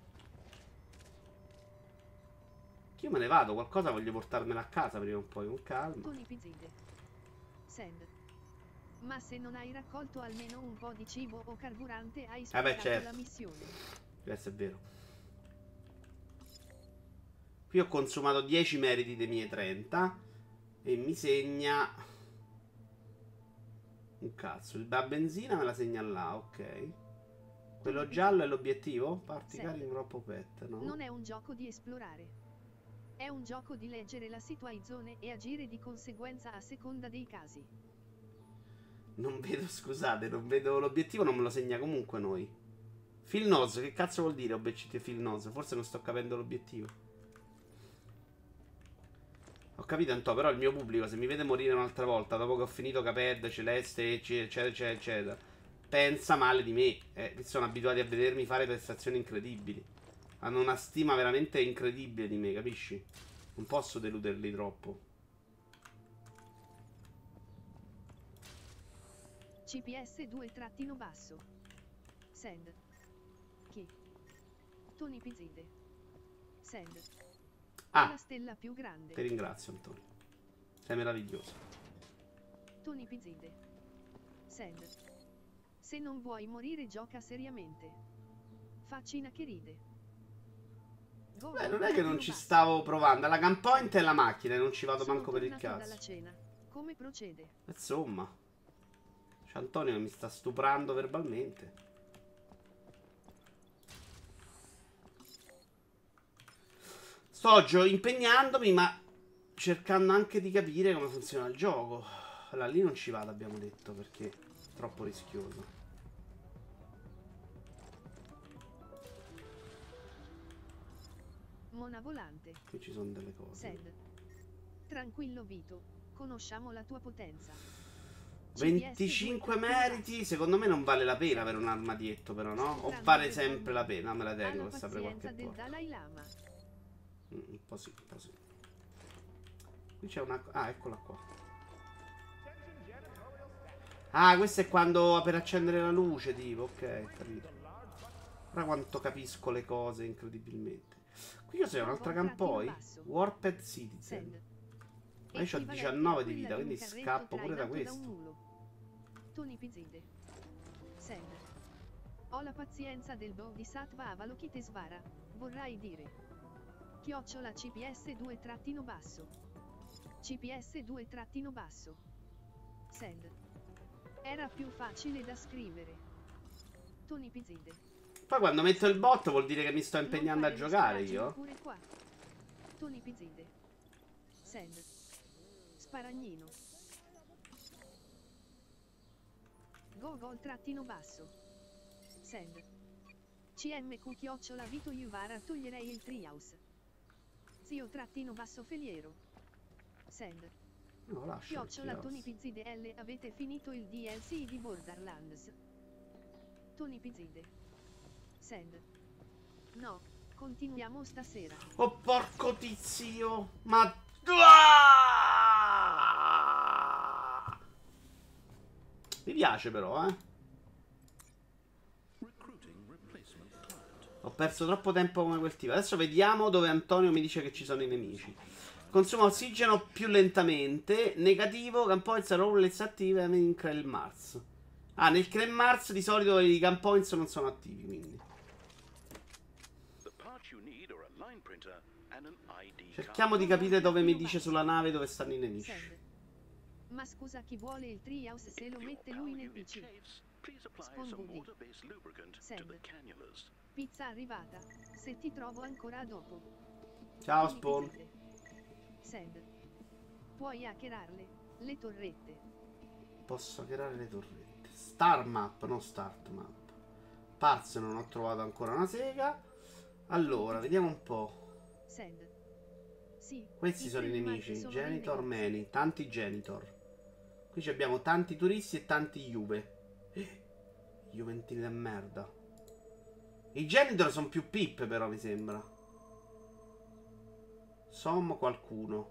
Io me ne vado, qualcosa voglio portarmela a casa prima o poi, con calma. Tony Pizzide. Send. Ma se non hai raccolto almeno un po' di cibo o carburante hai sprecato eh beh, certo. la missione. Questo è vero. Qui ho consumato dieci meriti dei miei trenta. E mi segna un cazzo. La benzina me la segna là, ok. Quello giallo è l'obiettivo? Parti carico troppo pet, no? Non è un gioco di esplorare. È un gioco di leggere la situazione e agire di conseguenza a seconda dei casi. Non vedo, scusate, non vedo l'obiettivo, non me lo segna comunque noi. Phil Nose, che cazzo vuol dire obiettivo Phil Nose? Forse non sto capendo l'obiettivo. Ho capito, Antò, però il mio pubblico, se mi vede morire un'altra volta dopo che ho finito Cuphead, Celeste, eccetera, eccetera, eccetera, pensa male di me. Eh, sono abituati a vedermi fare prestazioni incredibili. Hanno una stima veramente incredibile di me, capisci? Non posso deluderli troppo. C P S due trattino basso. Send. Chi? Tony Pizzide. Send. Ah, la stella più grande. Ti ringrazio, Antonio. Sei meraviglioso. Tony Pizzide. Send. Se non vuoi morire gioca seriamente. Faccina che ride. Beh, non è che non ci stavo provando. La gunpoint è la macchina e non ci vado Sono manco per il tornato dalla cazzo. cena. Come procede? Insomma, c'è Antonio che mi sta stuprando verbalmente. Sto gio- impegnandomi, ma cercando anche di capire come funziona il gioco. Allora, lì non ci vado, abbiamo detto, perché è troppo rischioso. Mona volante. Qui ci sono delle cose. Sed. Tranquillo Vito, conosciamo la tua potenza. venticinque meriti, secondo me non vale la pena per un armadietto, però, no? O vale sempre la pena? Me la tengo per sapere qualche del porta. Dalai Lama. Mm, un po' sì, un po' sì. Qui c'è una... Ah, eccola qua. Ah, questo è quando per accendere la luce, tipo, ok, capito. Ora quanto capisco le cose, incredibilmente. Qui cos'è? Un'altra Campoi? Warped Citizen. Ma io ho diciannove di vita, quindi scappo pure da questo. Tony Pizzide. Send. Ho la pazienza del Bodhisattva Avalokitesvara, vorrai dire. Chiocciola C P S due trattino basso. C P S due trattino basso. Send. Era più facile da scrivere. Tony Pizzide. Poi quando metto il bot vuol dire che mi sto impegnando a giocare io. Pure qua. Tony Pizzide. Send. Sparagnino. Gogol trattino basso. Send. C M Q chiocciola Vito Juvara toglierei il Treehouse. Zio trattino basso Feliero. Send. No, lascia. Chiocciola Tony Pizzide L. Avete finito il D L C di Borderlands. Tony Pizzide. Send. No, continuiamo stasera. Oh porco tizio. Ma... Mi piace però, eh. Ho perso troppo tempo come quel tipo. Adesso vediamo dove Antonio mi dice che ci sono i nemici. Consuma ossigeno più lentamente. Negativo, Gunpoints rollers attive in Krell Mars. Ah, nel Krell Mars di solito i Gunpoints non sono attivi, quindi. Cerchiamo di capire dove mi dice sulla nave dove stanno i nemici. Ma scusa, chi vuole il Treehouse se lo mette lui nel P C? Spongudi. Send. Pizza arrivata. Se ti trovo ancora dopo. Ciao Spawn. Send. Puoi hackerarle, le torrette. Posso hackerare le torrette. Star map, non start map. Parse non ho trovato ancora una sega. Allora, vediamo un po'. Send. Sì, questi sono i nemici. Genitor many. Tanti genitor. Qui abbiamo tanti turisti e tanti Juve. Eh, Juventini da merda. I genitor sono più pippe però mi sembra. Sommo qualcuno.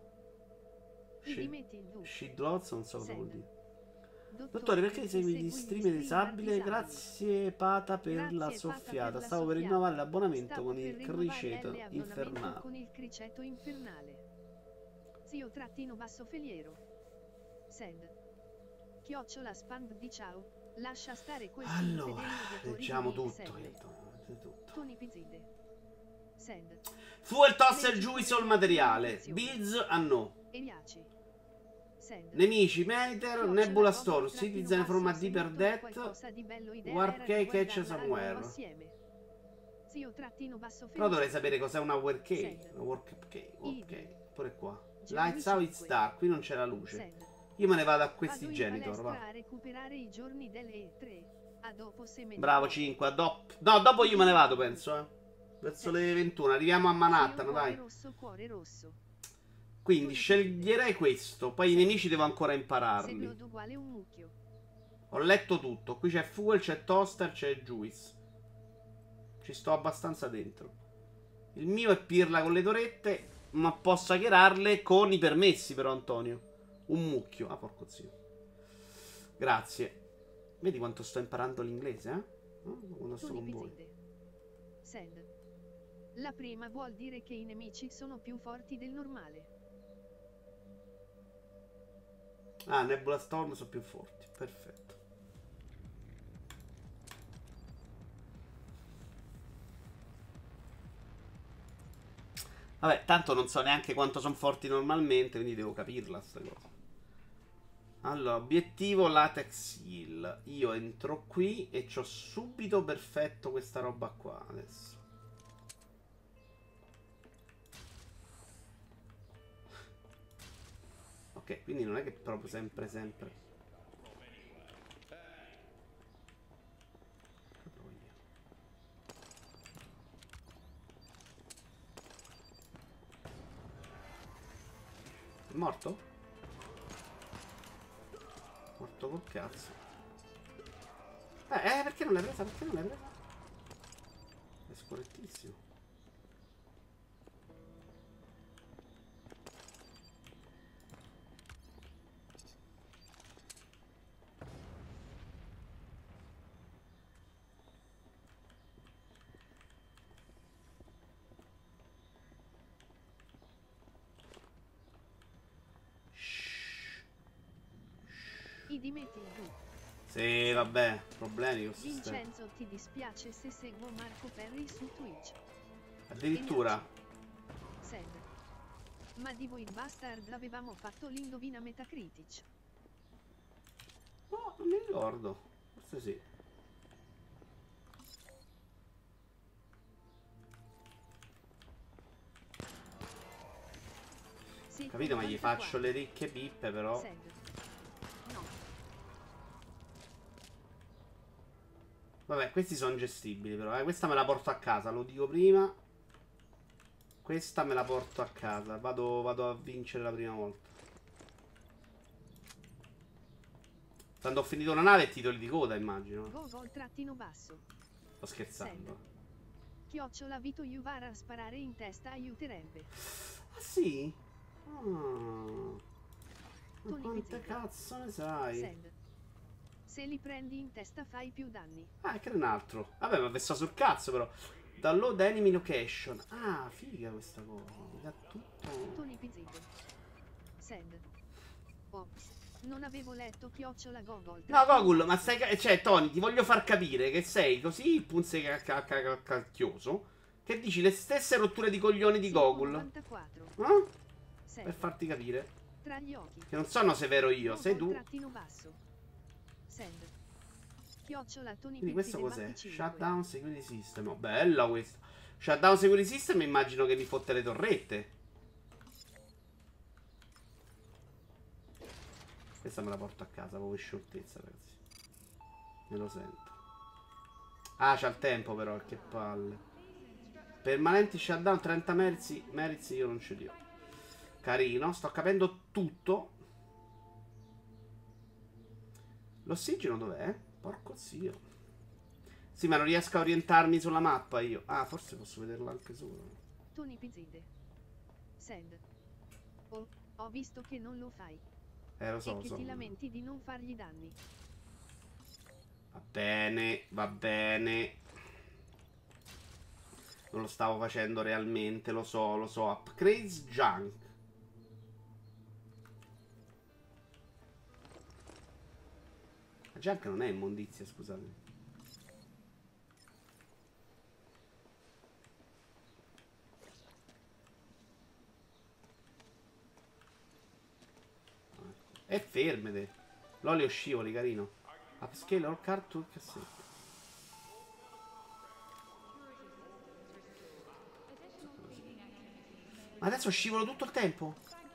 Shidlots non so cosa vuol dire. Dottore, perché segui gli stream disabile? Grazie Pata per Grazie, la soffiata. Stavo per rinnovare l'abbonamento con il criceto infernale. Con il criceto infernale. Zio trattino basso Feliero. Send. Chiocciola spand di ciao. Lascia stare questo. Allora, leggiamo tutto. tutto. Tony Pizzide. Send. Fuel tosser giù sul materiale. Biz a no. Eliaci. Nemici, Maniter, Nebula Storm, Citizen from a Deeper Death, Warp Cake Catch Somewhere. Però dovrei sapere cos'è una Warp Cake. Una Warp Cake, ok. Pure qua. Lights Out It's Dark, qui non c'è la luce. Io me ne vado a questi genitor, va. Bravo cinque, dopo. No, dopo io me ne vado, penso, eh. Verso le ventuno, arriviamo a Manhattan, dai. Quindi sceglierei questo. Poi i nemici devo ancora impararli. Ho letto tutto. Qui c'è Fuel, c'è Toaster, c'è Juice. Ci sto abbastanza dentro. Il mio è pirla con le torrette, ma posso hackerarle con i permessi però, Antonio. Un mucchio. Ah, porco zio. Grazie. Vedi quanto sto imparando l'inglese, eh? Quando sto con voi. La prima vuol dire che i nemici sono più forti del normale. Ah, Nebula Storm sono più forti. Perfetto. Vabbè, tanto non so neanche quanto sono forti normalmente, quindi devo capirla sta cosa. Allora, obiettivo latex heal. Io entro qui e c'ho subito perfetto questa roba qua adesso. Ok, quindi non è che proprio sempre sempre. È morto? Morto col cazzo. Eh, eh, perché non l'hai presa? Perché non l'hai presa? È scorrettissimo. I dimetti giù. Sì, vabbè, problemi con questo sistema. Vincenzo, ti dispiace se seguo Marco Perry su Twitch? Addirittura. Sed. Ma di voi Bastard avevamo fatto l'indovina Metacritic. No, non mi ricordo. Forse sì. Sì, Capito, ma gli faccio le ricche pippe però. Sed. No. Vabbè, questi sono gestibili però. Eh. Questa me la porto a casa, lo dico prima. Questa me la porto a casa. Vado, vado a vincere la prima volta. Quando ho finito la nave, titoli di coda, immagino. Gogol trattino basso. Sto scherzando. Send. Chiocciola Vito Juvara a sparare in testa aiuterebbe. Ah sì? Ah. Ma Tony quante Pizzita. cazzo ne sai? Send. Se li prendi in testa fai più danni. Ah, che è un altro. Vabbè, ma sto sul cazzo però. Download enemy location. Ah, figa questa cosa. Mi dà tutto. Tony Pizzito. Send. Ops. Non avevo letto chiocciola Gogol. No, Gogul, ma stai. ca- Cioè, Tony, ti voglio far capire che sei così punzecacchioso che dici le stesse rotture di coglioni di Gogul. novantaquattro. Eh? Send. Per farti capire. Tra gli occhi. Che non sono severo io, sei tu. Trattino basso. Send. Chiocciola Tony Quindi questo Pizzi cos'è? venticinque. Shutdown Security System. Oh, bella questa. Shutdown Security System, immagino che mi fotte le torrette. Questa me la porto a casa, proprio scioltezza, ragazzi. Me lo sento. Ah, c'ha il tempo però, che palle. Permanenti shutdown, trenta merzi. Merzi io non ce li ho. Carino, sto capendo tutto. L'ossigeno dov'è? Porco zio. Sì, ma non riesco a orientarmi sulla mappa io. Ah, forse posso vederla anche solo. Tony Pizzide. Send. Oh, ho visto che non lo fai. Eh, lo so, e lo che so. ti lamenti di non fargli danni. Va bene, va bene. Non lo stavo facendo realmente, lo so, lo so. Upgrades junk. La junk non è immondizia, scusate. E fermete. L'olio scivoli, carino. Upscale all car to cassette. Ma adesso scivolo tutto il tempo?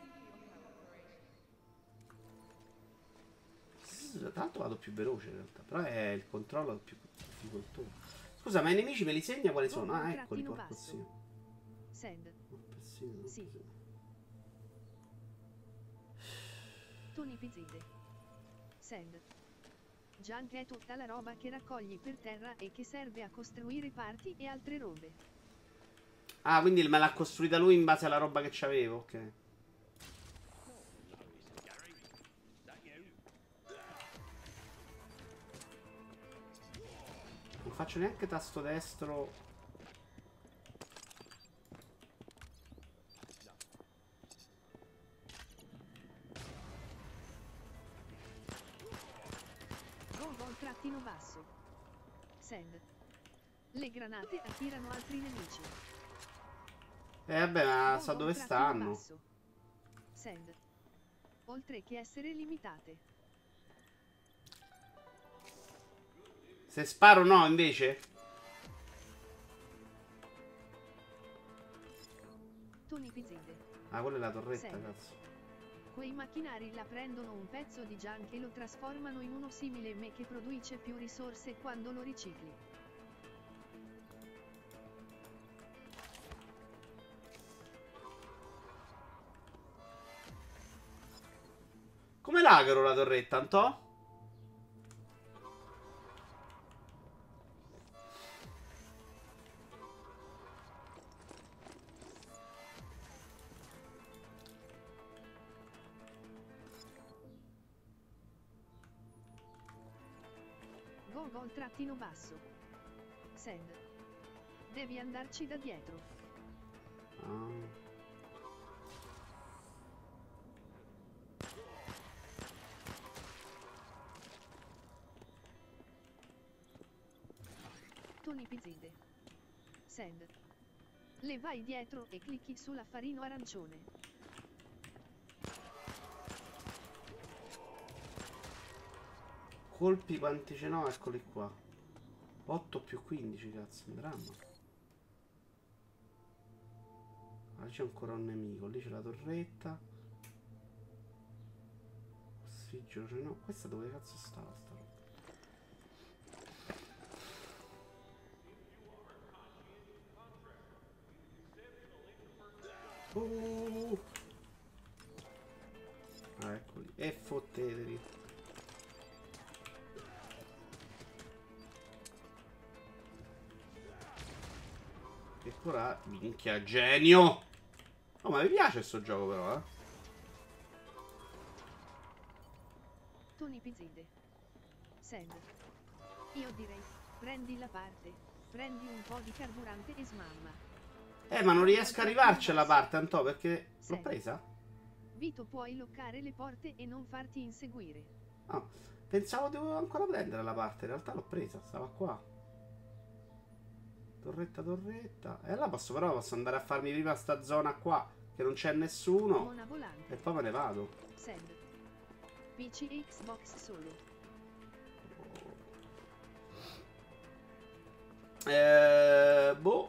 Tanto vado più veloce in realtà. Però è il controllo più difficoltoso. Scusa, ma i nemici me li segna quali sono? Ah, eccoli, porco zio. Send. Sì. Sì. Tony Pizzide. Send. Junk è tutta la roba che raccogli per terra e che serve a costruire parti e altre robe. Ah, quindi me l'ha costruita lui in base alla roba che c'avevo, ok. Non faccio neanche tasto destro. Gogol trattino basso. Send. Le granate attirano altri nemici. Eh vabbè, ma Go so go dove trattino stanno. basso. Send. Oltre che essere limitate. Se sparo no, invece? Tony Pizzide. Ah, quella è la torretta, Send. cazzo. Quei macchinari là prendono un pezzo di junk e lo trasformano in uno simile me che produce più risorse quando lo ricicli. Come lagro la torretta, Antò? Go go trattino basso. Send. Devi andarci da dietro. Ah. Tony Pizzide. Send. Le vai dietro e clicchi sull'affarino arancione. Colpi quanti ce n'ho? Eccoli qua. otto più quindici, cazzo, un dramma. Ah, c'è ancora un nemico. Lì c'è la torretta. Ossigeno ce n'ho. Questa dove cazzo stava sta roba? Uh. Ah, eccoli. E fottetevi. Che coraggio. Minchia, genio. Oh, ma mi piace sto gioco però, eh. Tony Pizzide. Send. Io direi, prendi la parte, prendi un po' di carburante e smamma. Eh, ma non riesco a arrivarci alla parte, Antò, perché l'ho presa? Vito, puoi loccare le porte e non farti inseguire. Ah, pensavo dovevo ancora prendere la parte, in realtà l'ho presa, stava qua. Torretta, torretta. E allora posso però posso andare a farmi prima sta zona qua, che non c'è nessuno. E poi me ne vado. Send. P C e Xbox solo. Eh, boh.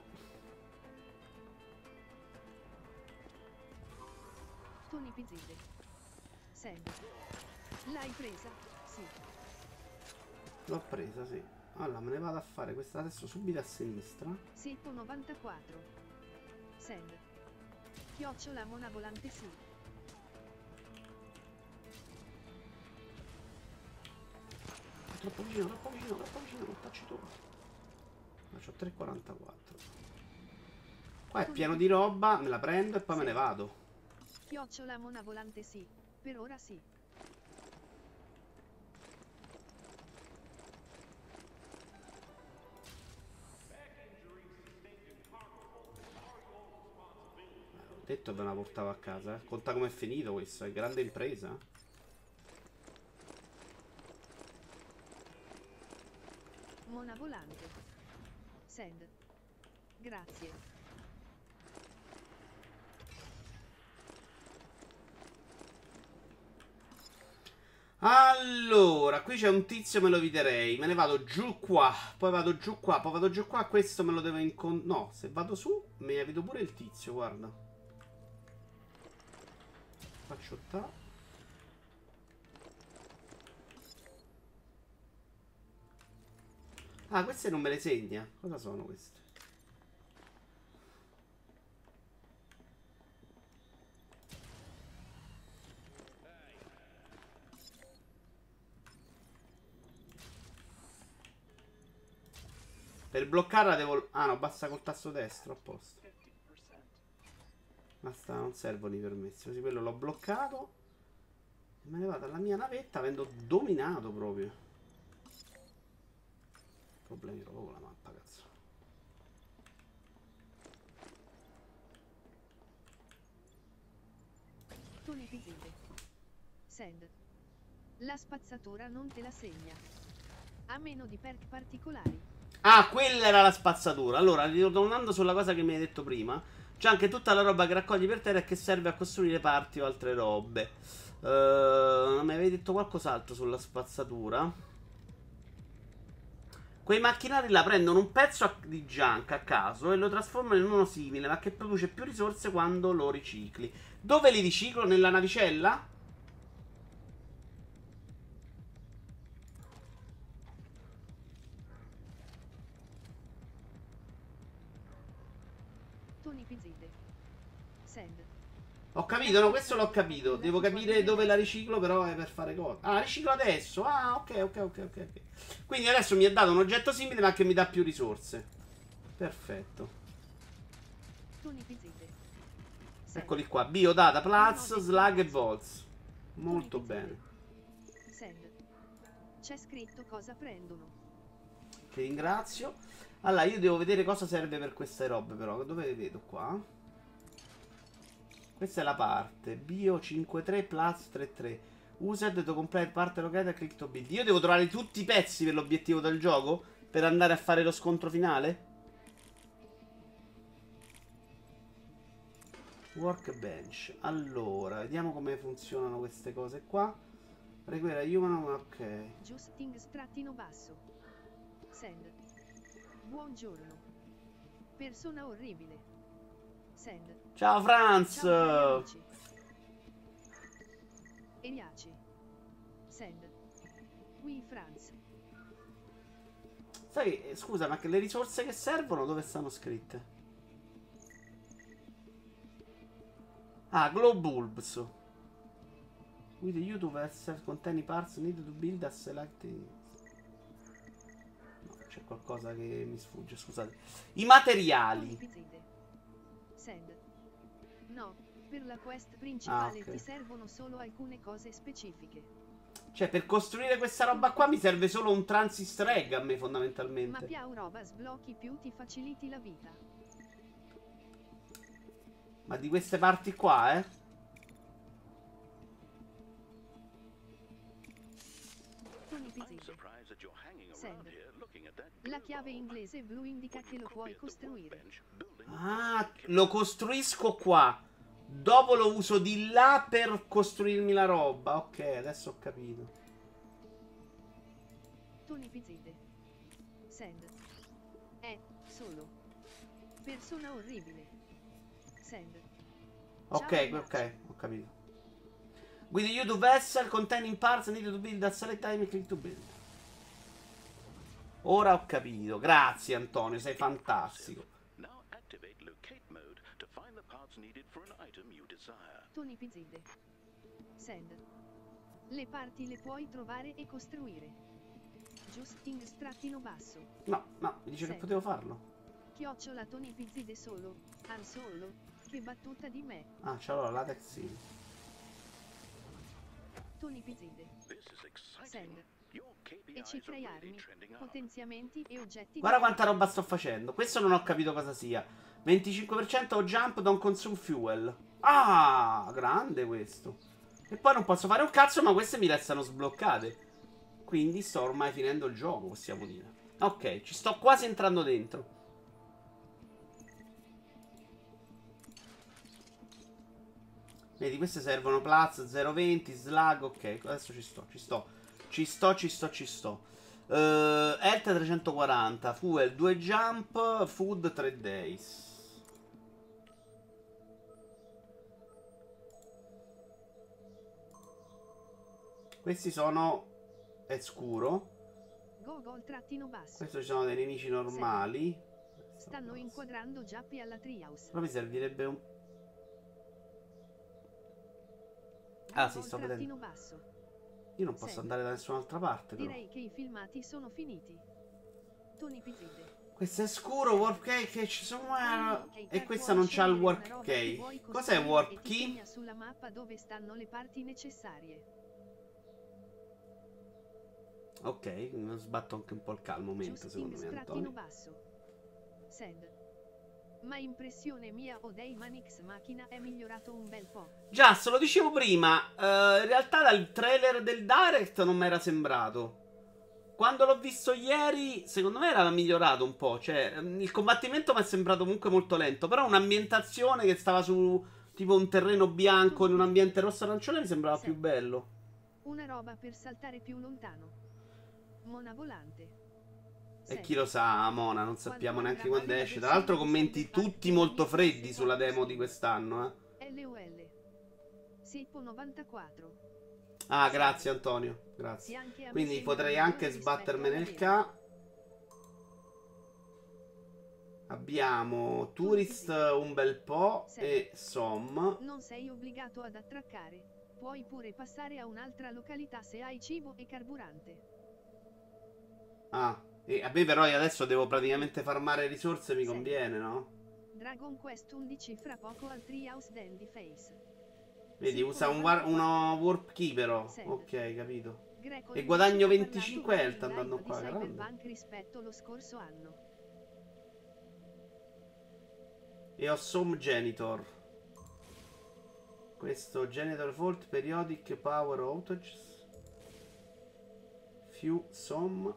Tony Pizzide. Send. L'hai presa? Sì. L'ho presa, sì. Allora me ne vado a fare questa adesso subito a sinistra. Sippo novantaquattro. Send. Chiocciola mona volante sì. Troppo vicino, troppo vicino, troppo vicino, non facci tu. Ma c'ho tre virgola quarantaquattro. Qua è pieno di roba, me la prendo e poi me ne vado. Chiocciola mona volante sì. Per ora sì. Ho detto ve la portavo a casa, eh. Conta com'è finito questo, è grande impresa. Mona volante. Send. Grazie. Allora, qui c'è un tizio, me lo eviterei. Me ne vado giù qua, poi vado giù qua, poi vado giù qua. Questo me lo devo incontrare. No, se vado su, mi evito pure il tizio, guarda. Faccio ta. Ah, queste non me le segna. Cosa sono queste? Per bloccarla devo... Ah no, basta col tasto destro, a posto. Basta, non servono i permessi. Così quello l'ho bloccato. E me ne vado alla mia navetta avendo dominato proprio. Problemi proprio con la mappa, cazzo. Tony Pizzide. Send. La spazzatura non te la segna. A meno di perk particolari. Ah, quella era la spazzatura. Allora, ritornando sulla cosa che mi hai detto prima, C'è anche tutta la roba che raccogli per terra e che serve a costruire parti o altre robe. Uh, mi avevi detto qualcos'altro sulla spazzatura? Quei macchinari là prendono un pezzo di junk a caso e lo trasformano in uno simile, ma che produce più risorse quando lo ricicli. Dove li riciclo? Nella navicella? Tony Pizzide. Send. Ho capito, no, questo l'ho capito. Devo capire dove la riciclo, però è per fare cosa. Ah, riciclo adesso. Ah, ok, ok, ok, ok. ok. Quindi adesso mi ha dato un oggetto simile, ma che mi dà più risorse. Perfetto. Tony Pizzide. Eccoli qua. Biodata, Plaz, Slug e Volts. Molto bene. Send. C'è scritto cosa prendono. Ti ringrazio. Allora, io devo vedere cosa serve per queste robe, però. Dove le vedo qua? Questa è la parte Bio cinquantatré plus trentatré. Used to complete parte locata click to build. Io devo trovare tutti i pezzi per l'obiettivo del gioco per andare a fare lo scontro finale. Workbench. Allora, vediamo come funzionano queste cose qua. Requera human, ok. Justings trattino basso. Send. Buongiorno. Persona orribile. Send. Ciao Franz. Ciao Eliaci. Send. Qui Franz. Sai, scusa, ma che le risorse che servono dove stanno scritte? Ah, Glow Bulbs. With you to vessel containing parts needed to build a selecting. No, c'è qualcosa che mi sfugge, scusate. I materiali. Send. No, per la quest principale ah, okay. ti servono solo alcune cose specifiche. Cioè, per costruire questa roba qua mi serve solo un transistor egg a me, fondamentalmente. Ma più roba sblocchi più ti faciliti la vita. Ma di queste parti qua, eh? Tony Pizzide. Send. La chiave inglese blu indica che lo puoi costruire. Ah, lo costruisco qua. Dopo lo uso di là per costruirmi la roba. Ok, adesso ho capito. Tony Pizzide. Send. È solo. Persona orribile. Send. Ok, Ciao, ok, ho capito. With you to vessel containing parts needed to build a select time click to build. Ora ho capito. Grazie Antonio, sei fantastico. Tony Pizzide. Send. Le parti le puoi trovare e costruire. Justings trattino basso. No, no, mi dice Send. Che potevo farlo. Chiocciola Tony Pizzide solo. Han solo. Che battuta di me. Ah, c'ho la latex sì. Tony Pizzide. Send. E cifra e armi, potenziamenti e oggetti. Guarda quanta roba sto facendo. Questo non ho capito cosa sia. venticinque per cento jump don't consume fuel. Ah, grande questo. E poi non posso fare un cazzo, ma queste mi restano sbloccate. Quindi sto ormai finendo il gioco, possiamo dire. Ok, ci sto quasi entrando dentro. Vedi, queste servono Plaz, zero venti, Slug. Ok, adesso ci sto, ci sto. Ci sto, ci sto, ci sto. Uh, Health trecentoquaranta, Fuel due jump, Food tre days. Questi sono... è scuro. Gogol trattino basso. Questi ci sono dei nemici normali. Stanno inquadrando Giappi alla Treehouse. Però mi servirebbe un... Ah sì, sto vedendo. Basso. Io non posso Send. andare da nessun'altra parte però. Direi che i filmati sono finiti. Tony Pizzide. Questo è scuro, warp key che ci sono. E questa non c'ha il warp key. Cos'è warp key? Sulla mappa dove stanno le parti necessarie. Ok, mi sbatto anche un po' il calmo momento secondo me, Antonio. Basso. Send. Ma impressione mia o dei Manix macchina è migliorato un bel po'. Già, se lo dicevo prima, uh, in realtà dal trailer del Direct non mi era sembrato. Quando l'ho visto ieri, secondo me era migliorato un po'. Cioè, il combattimento mi è sembrato comunque molto lento. Però un'ambientazione che stava su tipo un terreno bianco in un ambiente rosso-arancione mi sembrava più bello. Una roba per saltare più lontano. Mona volante. E chi lo sa, Mona, non sappiamo neanche quando esce. Tra l'altro commenti tutti molto freddi sulla demo di quest'anno, eh. L O L. Sippo novantaquattro. Ah, grazie Antonio, grazie. Quindi potrei anche sbattermene il K. Abbiamo Tourist un bel po' e Som. Non sei obbligato ad attraccare. Puoi pure passare a un'altra località se hai cibo e carburante. Ah, e a me però io adesso devo praticamente farmare risorse, mi conviene, no? Dragon Quest undici fra poco al Treehouse Dandy Face. Vedi, usa un war uno warp key però. Ok, capito. E guadagno venticinque health andando qua, grande. Rispetto allo scorso anno. E ho Som Genitor. Questo Genitor Vault Periodic Power Outages. Few Som.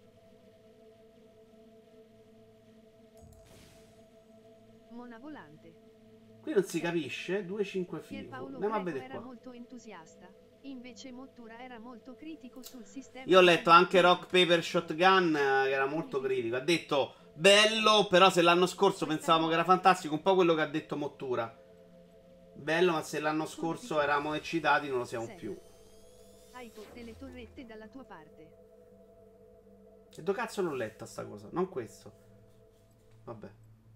Mona volante. Qui non si capisce. due cinque figo. Andiamo a vedere qua. Era molto entusiasta. Invece Mottura era molto critico sul sistema. Io ho letto anche Rock Paper Shotgun, eh, che era molto critico. Ha detto bello, però se l'anno scorso pensavamo che era fantastico, un po' quello che ha detto Mottura. Bello, ma se l'anno scorso eravamo eccitati non lo siamo più. Hai tutte le torrette dalla tua parte. E dove cazzo l'ho letta sta cosa? Non questo. Vabbè.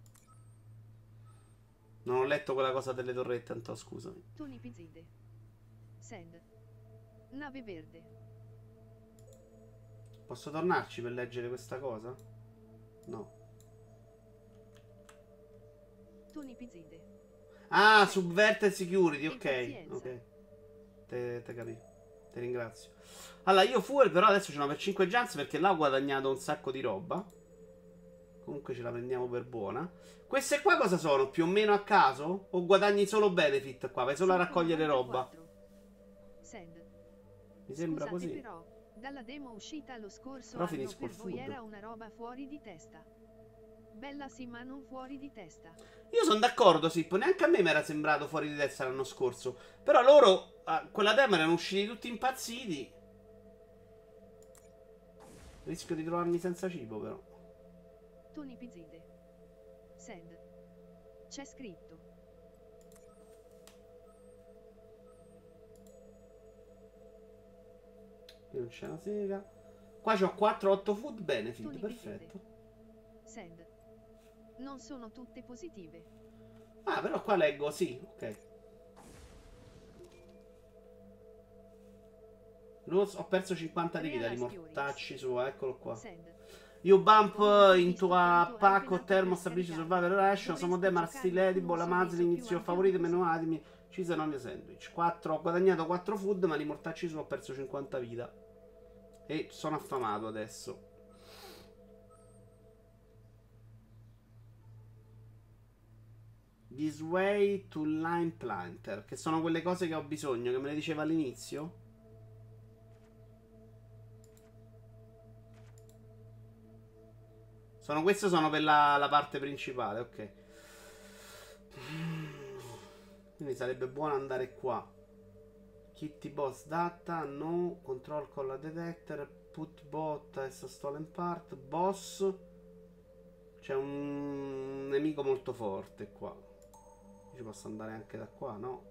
Non ho letto quella cosa delle torrette, Anto, scusami. Tony Pizzide. Send. Nave verde. Posso tornarci per leggere questa cosa? No. Tony Pizzide. Ah, Subverted Security, ok. Ok. Te, te capì. Te ringrazio. Allora, io fuel però adesso ce l'ho per cinque jumps perché là ho guadagnato un sacco di roba. Comunque ce la prendiamo per buona. Queste qua cosa sono? Più o meno a caso? O guadagni solo benefit qua? Vai solo a raccogliere roba? Mi sembra così. Però, dalla demo uscita lo scorso però anno per il voi food. Era una roba fuori di testa. Bella sì, ma non fuori di testa. Io sono d'accordo, Sippo. Neanche a me mi era sembrato fuori di testa l'anno scorso. Però loro, ah, quella demo erano usciti tutti impazziti. Rischio di trovarmi senza cibo, però. Tony Pizzide. Send. C'è scritto. Qui non c'è una sega. Qua c'ho quattro otto food benefit, Tony perfetto. Send. Non sono tutte positive. Ah, però qua leggo, sì, ok. Ho perso cinquanta di vita di mortacci su, eccolo qua. Send. You bump into a pack of thermostability survival ration. Some of them are still edible. La muzzling is your favorite menu item. Cheese and onion sandwich. quattro, ho guadagnato quattro food, ma di mortacci su ho perso cinquanta vita. E sono affamato adesso. This way to line planter. Che sono quelle cose che ho bisogno, che me le diceva all'inizio. Sono, queste sono per la, la parte principale, ok. Quindi sarebbe buono andare qua. Kitty boss data, no. Control collar detector, put bot as stolen part, boss. C'è un nemico molto forte qua. Ci posso andare anche da qua, no?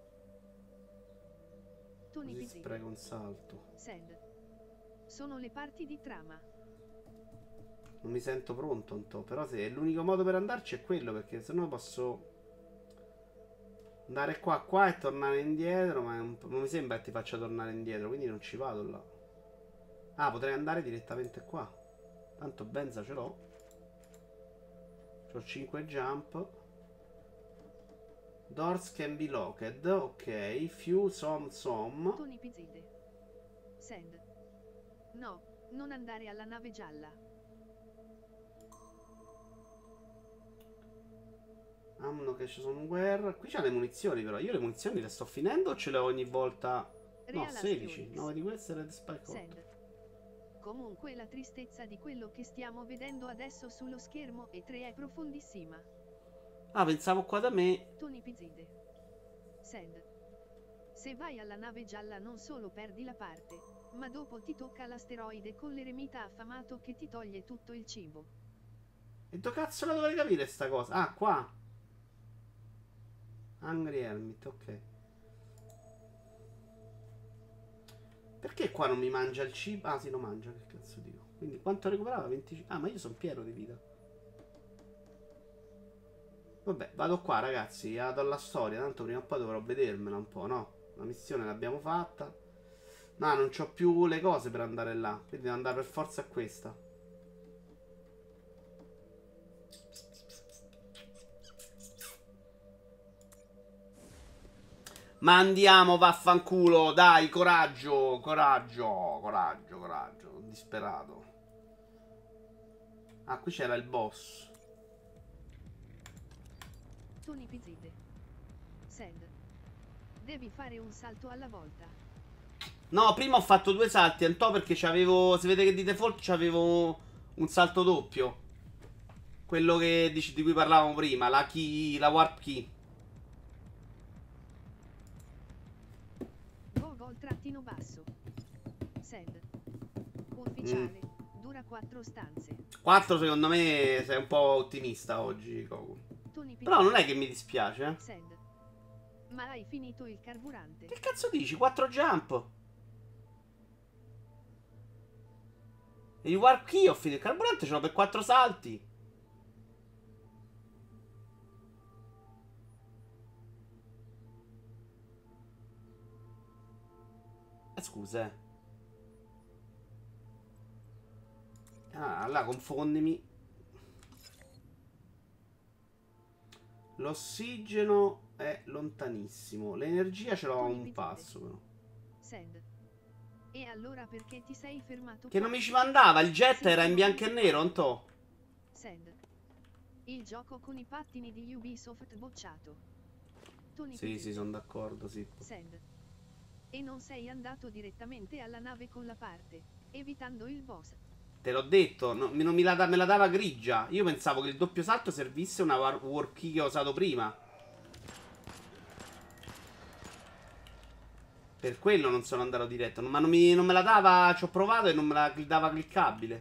Così spreco un salto. Send. Sono le parti di trama. Non mi sento pronto un po', però se l'unico modo per andarci è quello, perché se no posso andare qua, qua e tornare indietro, ma non mi sembra che ti faccia tornare indietro, quindi non ci vado là. Ah, potrei andare direttamente qua. Tanto benza ce l'ho. C'ho cinque jump. Doors can be locked, ok. Few som som. Tony Pizzide. Send. No, non andare alla nave gialla. Amno che ci sono guerra. Qui c'ha le munizioni però. Io le munizioni le sto finendo o ce le ho ogni volta? No, sedici. nove di queste Red Spike. Comunque la tristezza di quello che stiamo vedendo adesso sullo schermo E tre è profondissima. Ah, pensavo qua da me. Tony Pizzide. Sed. Se vai alla nave gialla non solo perdi la parte, ma dopo ti tocca l'asteroide con l'eremita affamato che ti toglie tutto il cibo. E dove cazzo la dovrei capire sta cosa? Ah, qua. Hungry Hermit, ok. Perché qua non mi mangia il cibo? Ah, sì, lo mangia, che cazzo dico. Quindi quanto recuperava? venticinque. Ah, ma io sono pieno di vita. Vabbè, vado qua, ragazzi. Vado alla storia. Tanto prima o poi dovrò vedermela un po', no? La missione l'abbiamo fatta. No, non c'ho più le cose per andare là. Quindi devo andare per forza a questa. Ma andiamo, vaffanculo. Dai, coraggio, coraggio, coraggio, coraggio. Sono disperato. Ah, qui c'era il boss. Tony Pizzide. Send. Devi fare un salto alla volta. No, prima ho fatto due salti, Antò, perché c'avevo. Si vede che di default c'avevo un salto doppio. Quello che dici, di cui parlavamo prima, la key, la warp key. Gogol trattino basso. Send. Ufficiale. Mm. Dura quattro stanze. quattro secondo me sei un po' ottimista oggi, Goku. Però non è che mi dispiace, eh. Send. Ma hai finito il carburante. Che cazzo dici? quattro jump. E il warp key ho finito il carburante, ce l'ho per quattro salti. Eh, scusa, eh. Ah, allora confondimi. L'ossigeno è lontanissimo. L'energia ce l'ho a un passo, però. Send. E allora perché ti sei fermato? Che non mi ci mandava, il jet era in bianco e nero, non to. Send. Il gioco con i pattini di Ubisoft bocciato. Tony sì, sì, sono d'accordo, sì. Send. E non sei andato direttamente alla nave con la parte, evitando il boss. Te l'ho detto, no, non mi la da, me la dava grigia. Io pensavo che il doppio salto servisse una war warp key che ho usato prima. Per quello non sono andato diretto. Ma non, mi, non me la dava. Ci ho provato e non me la dava cliccabile.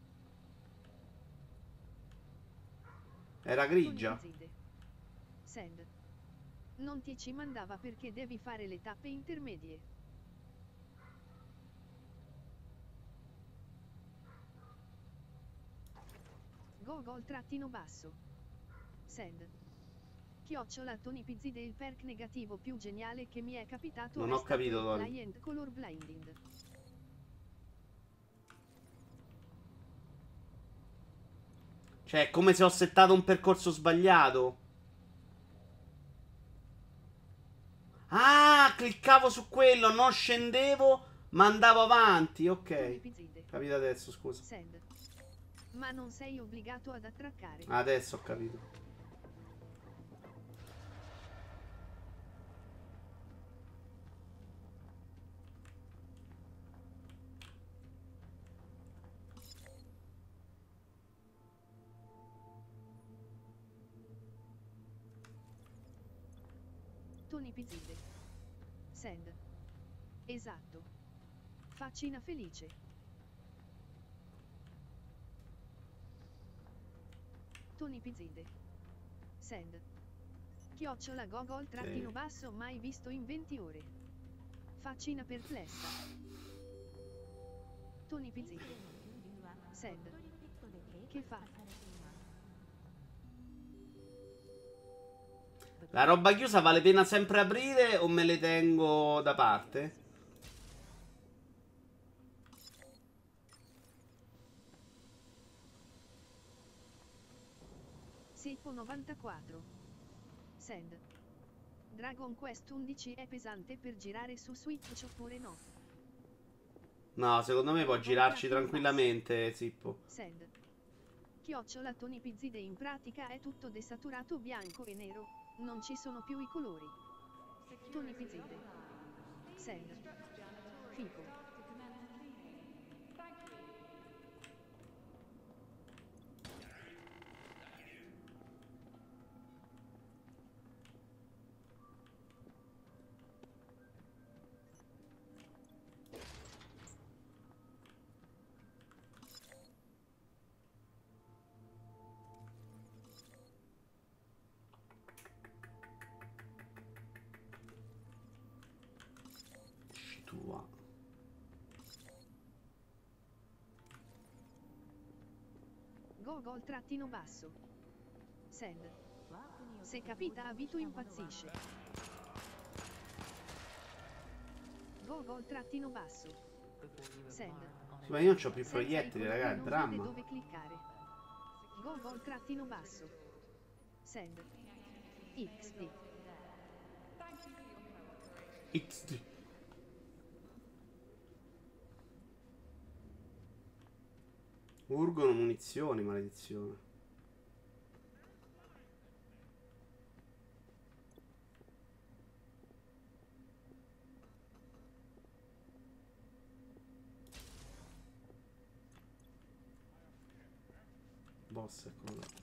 Era grigia. Send. Non ti ci mandava perché devi fare le tappe intermedie. Gogol trattino basso. Send. Chiocciola Tony Pizzide, il perk negativo più geniale che mi è capitato. Non ho capito, Tony. Client color blinding. Cioè, è come se ho settato un percorso sbagliato. Ah, cliccavo su quello, non scendevo, ma andavo avanti. Ok. Capito adesso, scusa. Send. Ma non sei obbligato ad attraccare. Adesso ho capito. Tony Pizzide. Send. Esatto. Faccina felice. Tony Pizzide. Send. Chiocciola Gogol trattino basso mai visto in venti ore. Faccina perplessa. Tony Pizzide. Send. Che fa? La roba chiusa vale pena sempre aprire o me le tengo da parte? Sippo novantaquattro. Send. Dragon Quest undici è pesante per girare su Switch oppure no? No, secondo me può girarci tranquillamente, Sippo. Send. Chiocciola Tony Pizzide, in pratica è tutto desaturato bianco e nero. Non ci sono più i colori. Tony Pizzide. Send. Fico. Gogol trattino basso. Send. Se capita Vito impazzisce. Gogol trattino basso. Send. Sì, ma io non c'ho più proiettili, ragazzi, dramma. Dove cliccare. Gogol trattino basso. Send. X D. X D. Urgono munizioni, maledizione. Boss, eccolo là.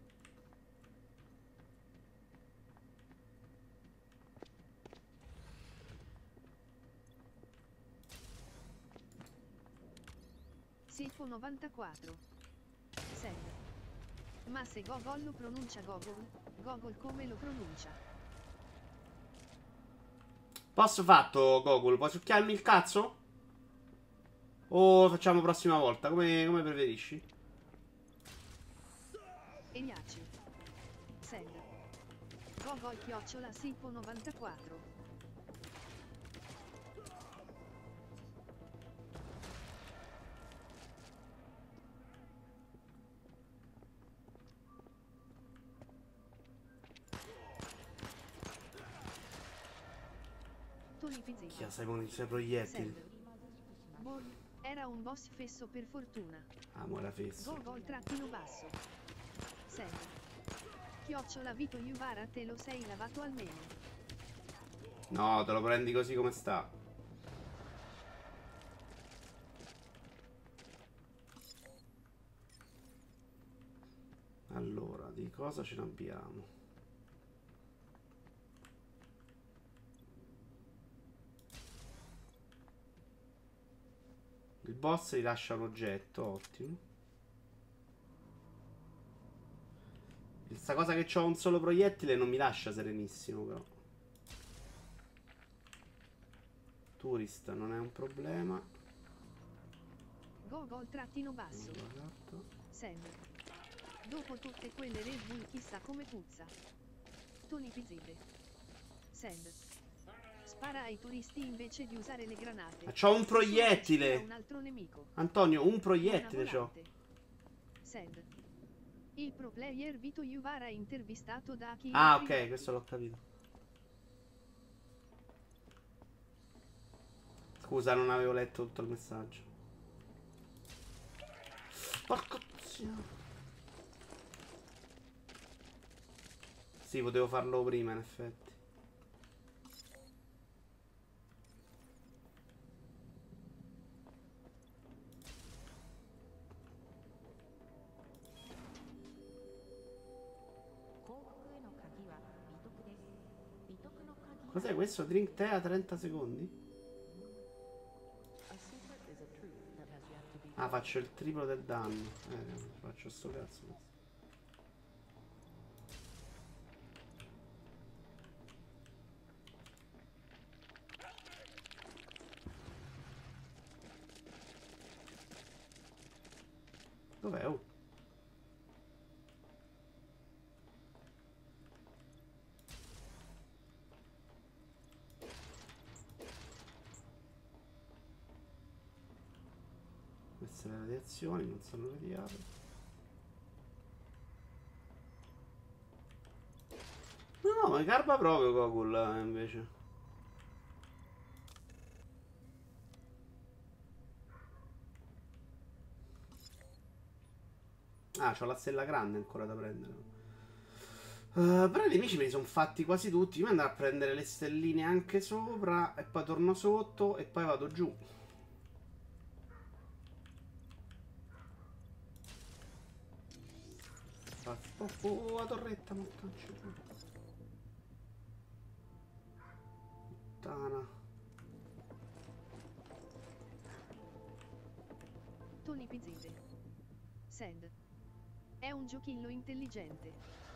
Sifo novantaquattro. Send. Ma se Gogol lo pronuncia Gogol, Gogol come lo pronuncia? Posso fatto, Gogol? Puoi succhiarmi il cazzo? O lo facciamo prossima volta? Come, come preferisci? Eliaci. Send. Gogol chiocciola Sifo novantaquattro. Chi ha sei sei proiettili? Boh, era un boss fesso per fortuna. Ah, mo era fesso. Gogol trattino basso. Send. Chiocciola Vito Yuvara, te lo sei lavato almeno. No, te lo prendi così come sta. Allora, di cosa ce ne abbiamo? Il boss rilascia un oggetto, ottimo. Questa cosa che ho un solo proiettile non mi lascia serenissimo, però. Tourist non è un problema. Gogol trattino basso. Send. Dopo tutte quelle Red Bull chissà come puzza. Tony Pizzide. Send. Spara ai turisti invece di usare le granate. Ma c'ho un proiettile. Un altro nemico. Antonio, un proiettile c'ho. Send. Il pro player Vito Yuvara intervistato da chi? Ah, ok, questo l'ho capito. Scusa, non avevo letto tutto il messaggio. Porco zio. Sì, potevo farlo prima, in effetti. Cos'è questo? Drink tea a trenta secondi? Ah, faccio il triplo del danno. Eh, faccio sto cazzo. Dov'è? Oh. Queste le radiazioni non sono radiate. No, no, ma garba proprio Gogol eh, invece. Ah, c'ho la stella grande ancora da prendere. Uh, però i nemici me li sono fatti quasi tutti. Io andrò a prendere le stelline anche sopra. E poi torno sotto. E poi vado giù. Oh, oh, la torretta, puttana. Tony Pizzide. Send. È un giochillo intelligente.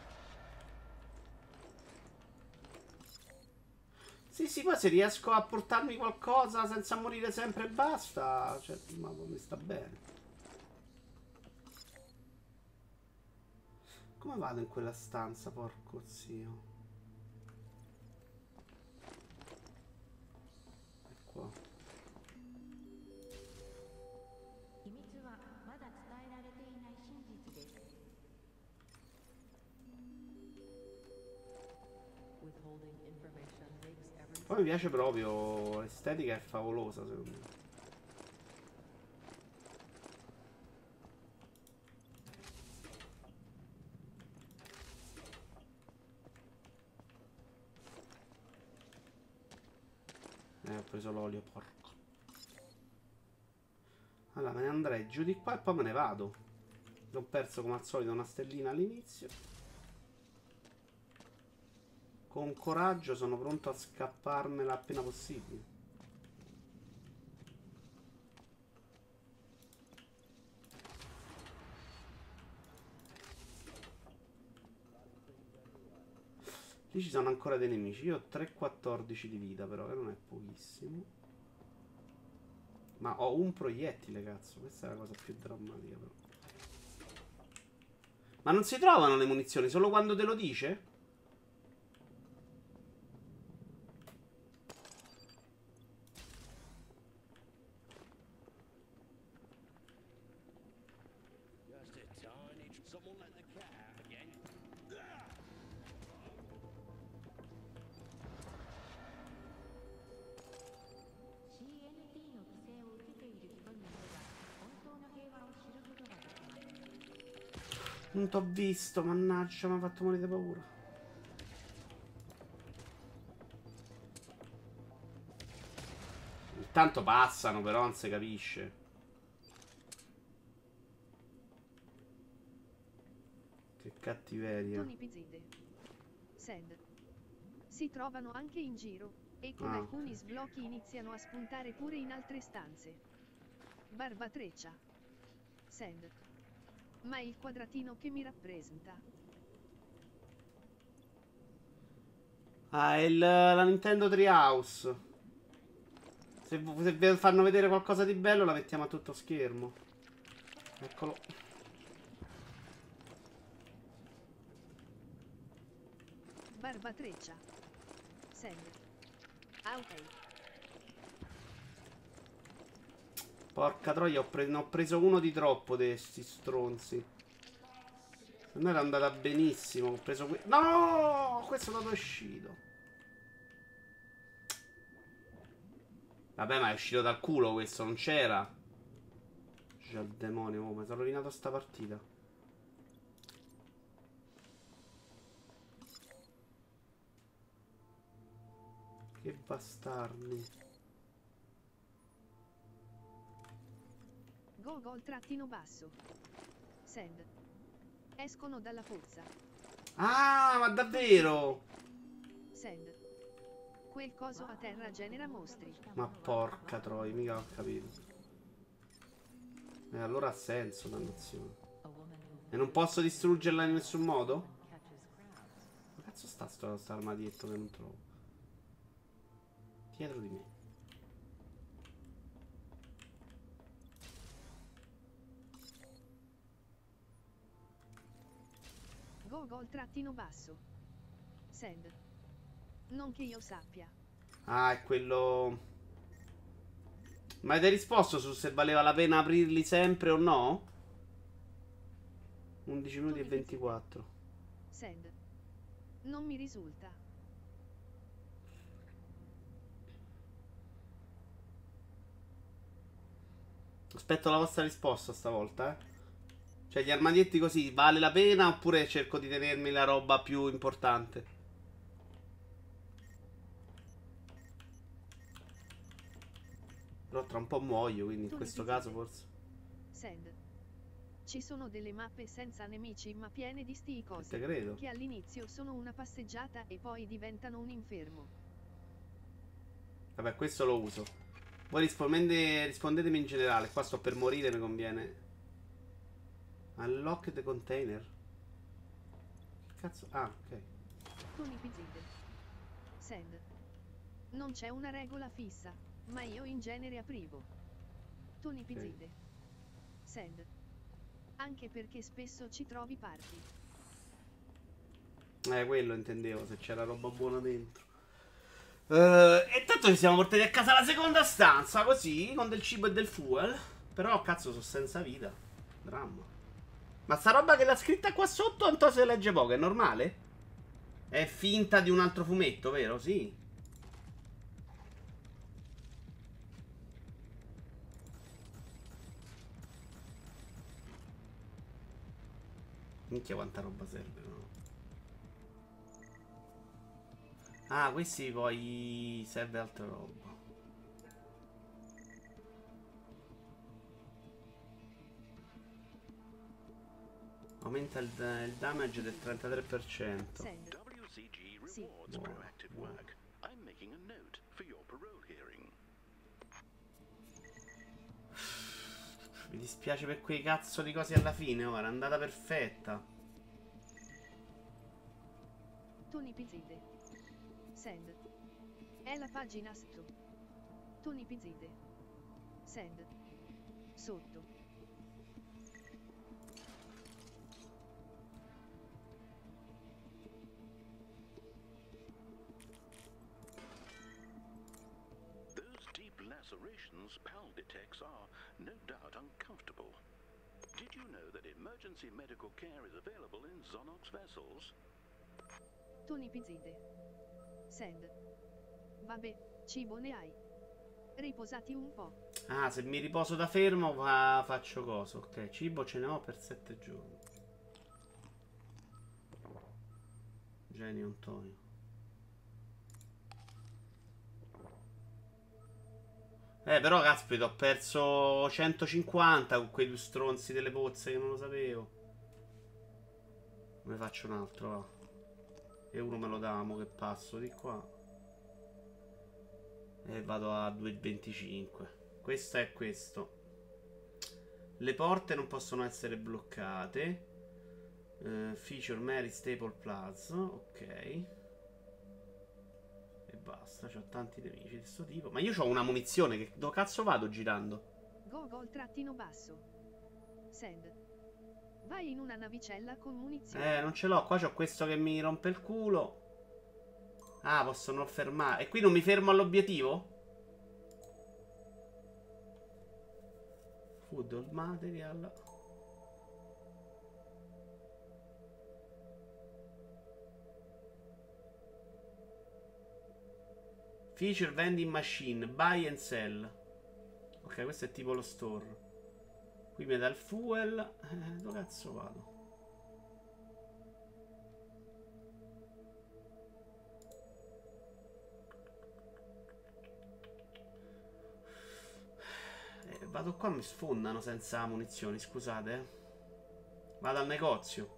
Sì, sì, poi se riesco a portarmi qualcosa senza morire sempre e basta, cioè, ma mi sta bene. Come vado in quella stanza, porco zio? È qua. Poi mi piace proprio, l'estetica è favolosa secondo me. Eh, ho preso l'olio, porco. Allora, me ne andrei giù di qua e poi me ne vado. Ho perso come al solito una stellina all'inizio. Con coraggio sono pronto a scapparmela appena possibile. Lì ci sono ancora dei nemici. Io ho tre quattordici di vita però, che non è pochissimo. Ma ho un proiettile, cazzo. Questa è la cosa più drammatica però. Ma non si trovano le munizioni solo quando te lo dice? Non t'ho visto, mannaggia, mi ha fatto morire di paura. Intanto passano, però non si capisce. Che cattiveria. Tony Pizzide. Sed. Si trovano anche in giro, e con Ah. alcuni sblocchi iniziano a spuntare pure in altre stanze. Barbatreccia. Sed. Ma il quadratino che mi rappresenta. Ah, è il, la Nintendo Treehouse. Se, se vi fanno vedere qualcosa di bello la mettiamo a tutto schermo. Eccolo. Barbatreccia. Sed. Ah, ok. Porca troia, ho pre ne ho preso uno di troppo di sti stronzi. Se no era andata benissimo. Ho preso qui. No! Questo è stato uscito. Vabbè, ma è uscito dal culo questo, non c'era. C'è il demonio, oh, mi sono rovinato sta partita. Che bastardi. Gogol trattino basso. Send. Escono dalla pozza. Ah, ma davvero? Send. Quel coso a terra genera mostri. Ma porca troia, mica ho capito. E allora ha senso, dannazione. E non posso distruggerla in nessun modo? Ma cazzo sta sto, sto armadietto che non trovo? Dietro di me. Gogol trattino basso. Send. Non che io sappia. Ah, è quello... Ma avete risposto su se valeva la pena aprirli sempre o no? undici minuti e ventiquattro. Send. Non mi risulta. Aspetto la vostra risposta stavolta, eh. Cioè, gli armadietti così, vale la pena oppure cerco di tenermi la roba più importante? Però tra un po' muoio, quindi in questo caso forse... Send. Ci sono delle mappe senza nemici ma piene di sti cosi. Te credo. Che all'inizio sono una passeggiata e poi diventano un infermo. Vabbè, questo lo uso. Voi rispondete, rispondetemi in generale. Qua sto per morire, mi conviene. Unlock the container. Che cazzo? Ah, ok. Tony Pizzide. Send. Non c'è una regola fissa, ma io in genere aprivo. Tony Pizzide. Send. Anche perché spesso ci trovi parti. Eh, quello intendevo, se c'era roba buona dentro. Uh, e tanto ci siamo portati a casa la seconda stanza, così, con del cibo e del fuel. Però, cazzo, sono senza vita. Dramma. Ma sta roba che l'ha scritta qua sotto, non so se legge poco, è normale? È finta di un altro fumetto, vero? Sì. Minchia quanta roba serve, no? Ah, questi poi serve altra roba. Aumenta il, il damage del trentatré per cento. Send. W C G Sì. rewards Buono, proactive buono. work. I'm making a note for your parole hearing. Mi dispiace per quei cazzo di cose alla fine, ora è andata perfetta. Tony Pizzide. Send. È la pagina stru. Tony Pizzide. Send. Sotto. Those deep lacerations Pal detects are, no doubt, uncomfortable. Did you know that emergency medical care is available in Zonox vessels? Tony Pizzide. Send. Vabbè, cibo ne hai. Riposati un po'. Ah, se mi riposo da fermo fa... faccio cosa? Ok, cibo ce ne ho per sette giorni. Genio Antonio. Eh, però, caspita, ho perso centocinquanta con quei due stronzi delle pozze che non lo sapevo. Ne faccio un altro, va. E uno me lo damo che passo di qua. E vado a due virgola venticinque. Questo è questo. Le porte non possono essere bloccate. Uh, feature Mary Staple Plaza. Ok. E basta. C'ho tanti nemici di questo tipo. Ma io ho una munizione. Che dove cazzo vado girando? Gogol trattino basso. Send. Vai in una navicella con munizioni. Eh, non ce l'ho. Qua c'ho questo che mi rompe il culo. Ah, posso non fermare. E qui non mi fermo all'obiettivo? Food material. Feature vending machine. Buy and sell. Ok, questo è tipo lo store. Qui mi dà il fuel. Eh, dove cazzo vado? Eh, vado qua, mi sfondano senza munizioni, scusate. eh. Vado al negozio.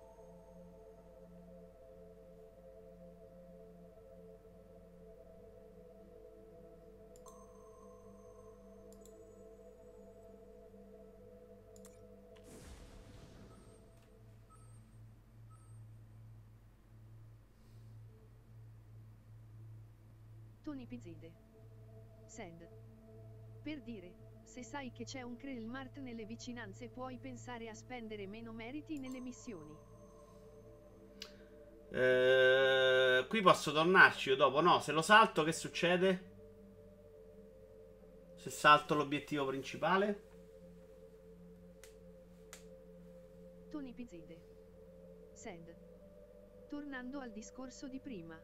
Tony Pizzide. Send. Per dire, se sai che c'è un Krell Mart nelle vicinanze puoi pensare a spendere meno meriti nelle missioni. Eh, qui posso tornarci io dopo. No, se lo salto che succede? Se salto l'obiettivo principale? Tony Pizzide. Send. Tornando al discorso di prima.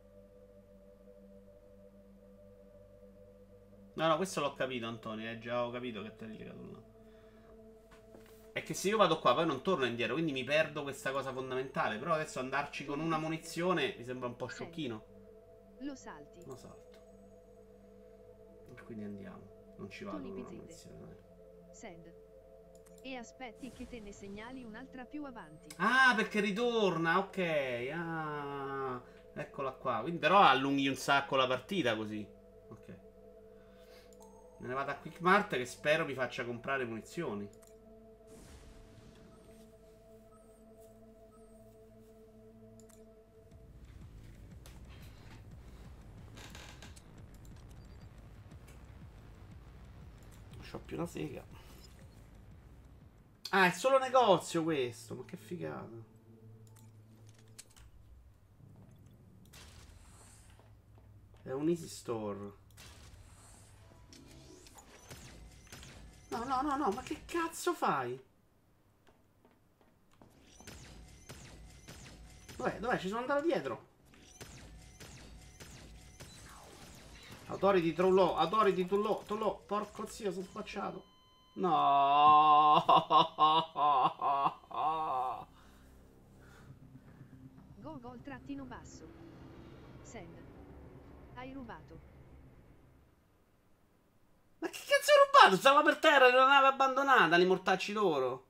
No, no, questo l'ho capito, Antonio. Eh, già ho capito che te l'hai legato là. È che se io vado qua poi non torno indietro, quindi mi perdo questa cosa fondamentale. Però adesso andarci con una munizione mi sembra un po' sciocchino. Lo salti. Lo salto. E quindi andiamo. Non ci vado Tony con una Pizzide. munizione. dai. Send. E aspetti che te ne segnali un'altra più avanti. Ah, perché ritorna, ok. Ah, eccola qua. Quindi, però allunghi un sacco la partita così. Ok. Me ne vado a Quick Mart che spero mi faccia comprare munizioni. Non c'ho più una sega. Ah, è solo negozio questo. Ma che figata. un easy store. No, no, no, no, ma che cazzo fai? Dov'è? Dov'è? Ci sono andato dietro. Authority trollò, authority trollò, trollò. Porco zio, sono spacciato. No. Go gol trattino basso. Send. Hai rubato. Ma che cazzo ho rubato? Stava per terra in una nave abbandonata, li mortacci loro.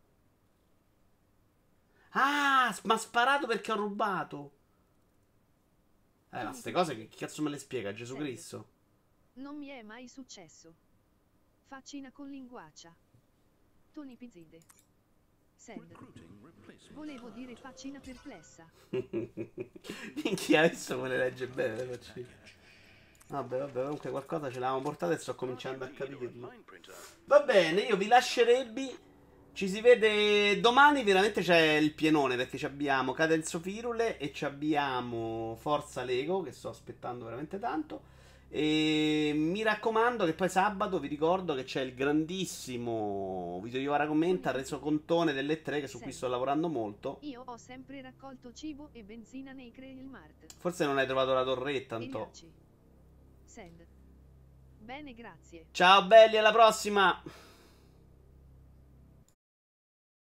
Ah, ma ha sparato perché ho rubato. Eh, ma ste cose che cazzo me le spiega Gesù Send. Cristo? Non mi è mai successo. Faccina con linguaccia. Tony Pizzide. Send. Volevo dire faccina perplessa. Minchia, adesso me le legge bene le faccine. Vabbè, vabbè, comunque qualcosa ce l'avevamo portata e sto cominciando a capirlo. Va bene, io vi lascerebbi. Ci si vede domani, veramente c'è il pienone perché ci abbiamo Cadenzo Firule e ci abbiamo Forza Lego che sto aspettando veramente tanto. E mi raccomando che poi sabato vi ricordo che c'è il grandissimo Video Iovara Commenta, resocontone delle tre che su cui sto lavorando molto. Io ho sempre raccolto cibo e benzina nei Crail Mart. Forse non hai trovato la torretta, Antò. Send. Bene, grazie. Ciao belli, alla prossima!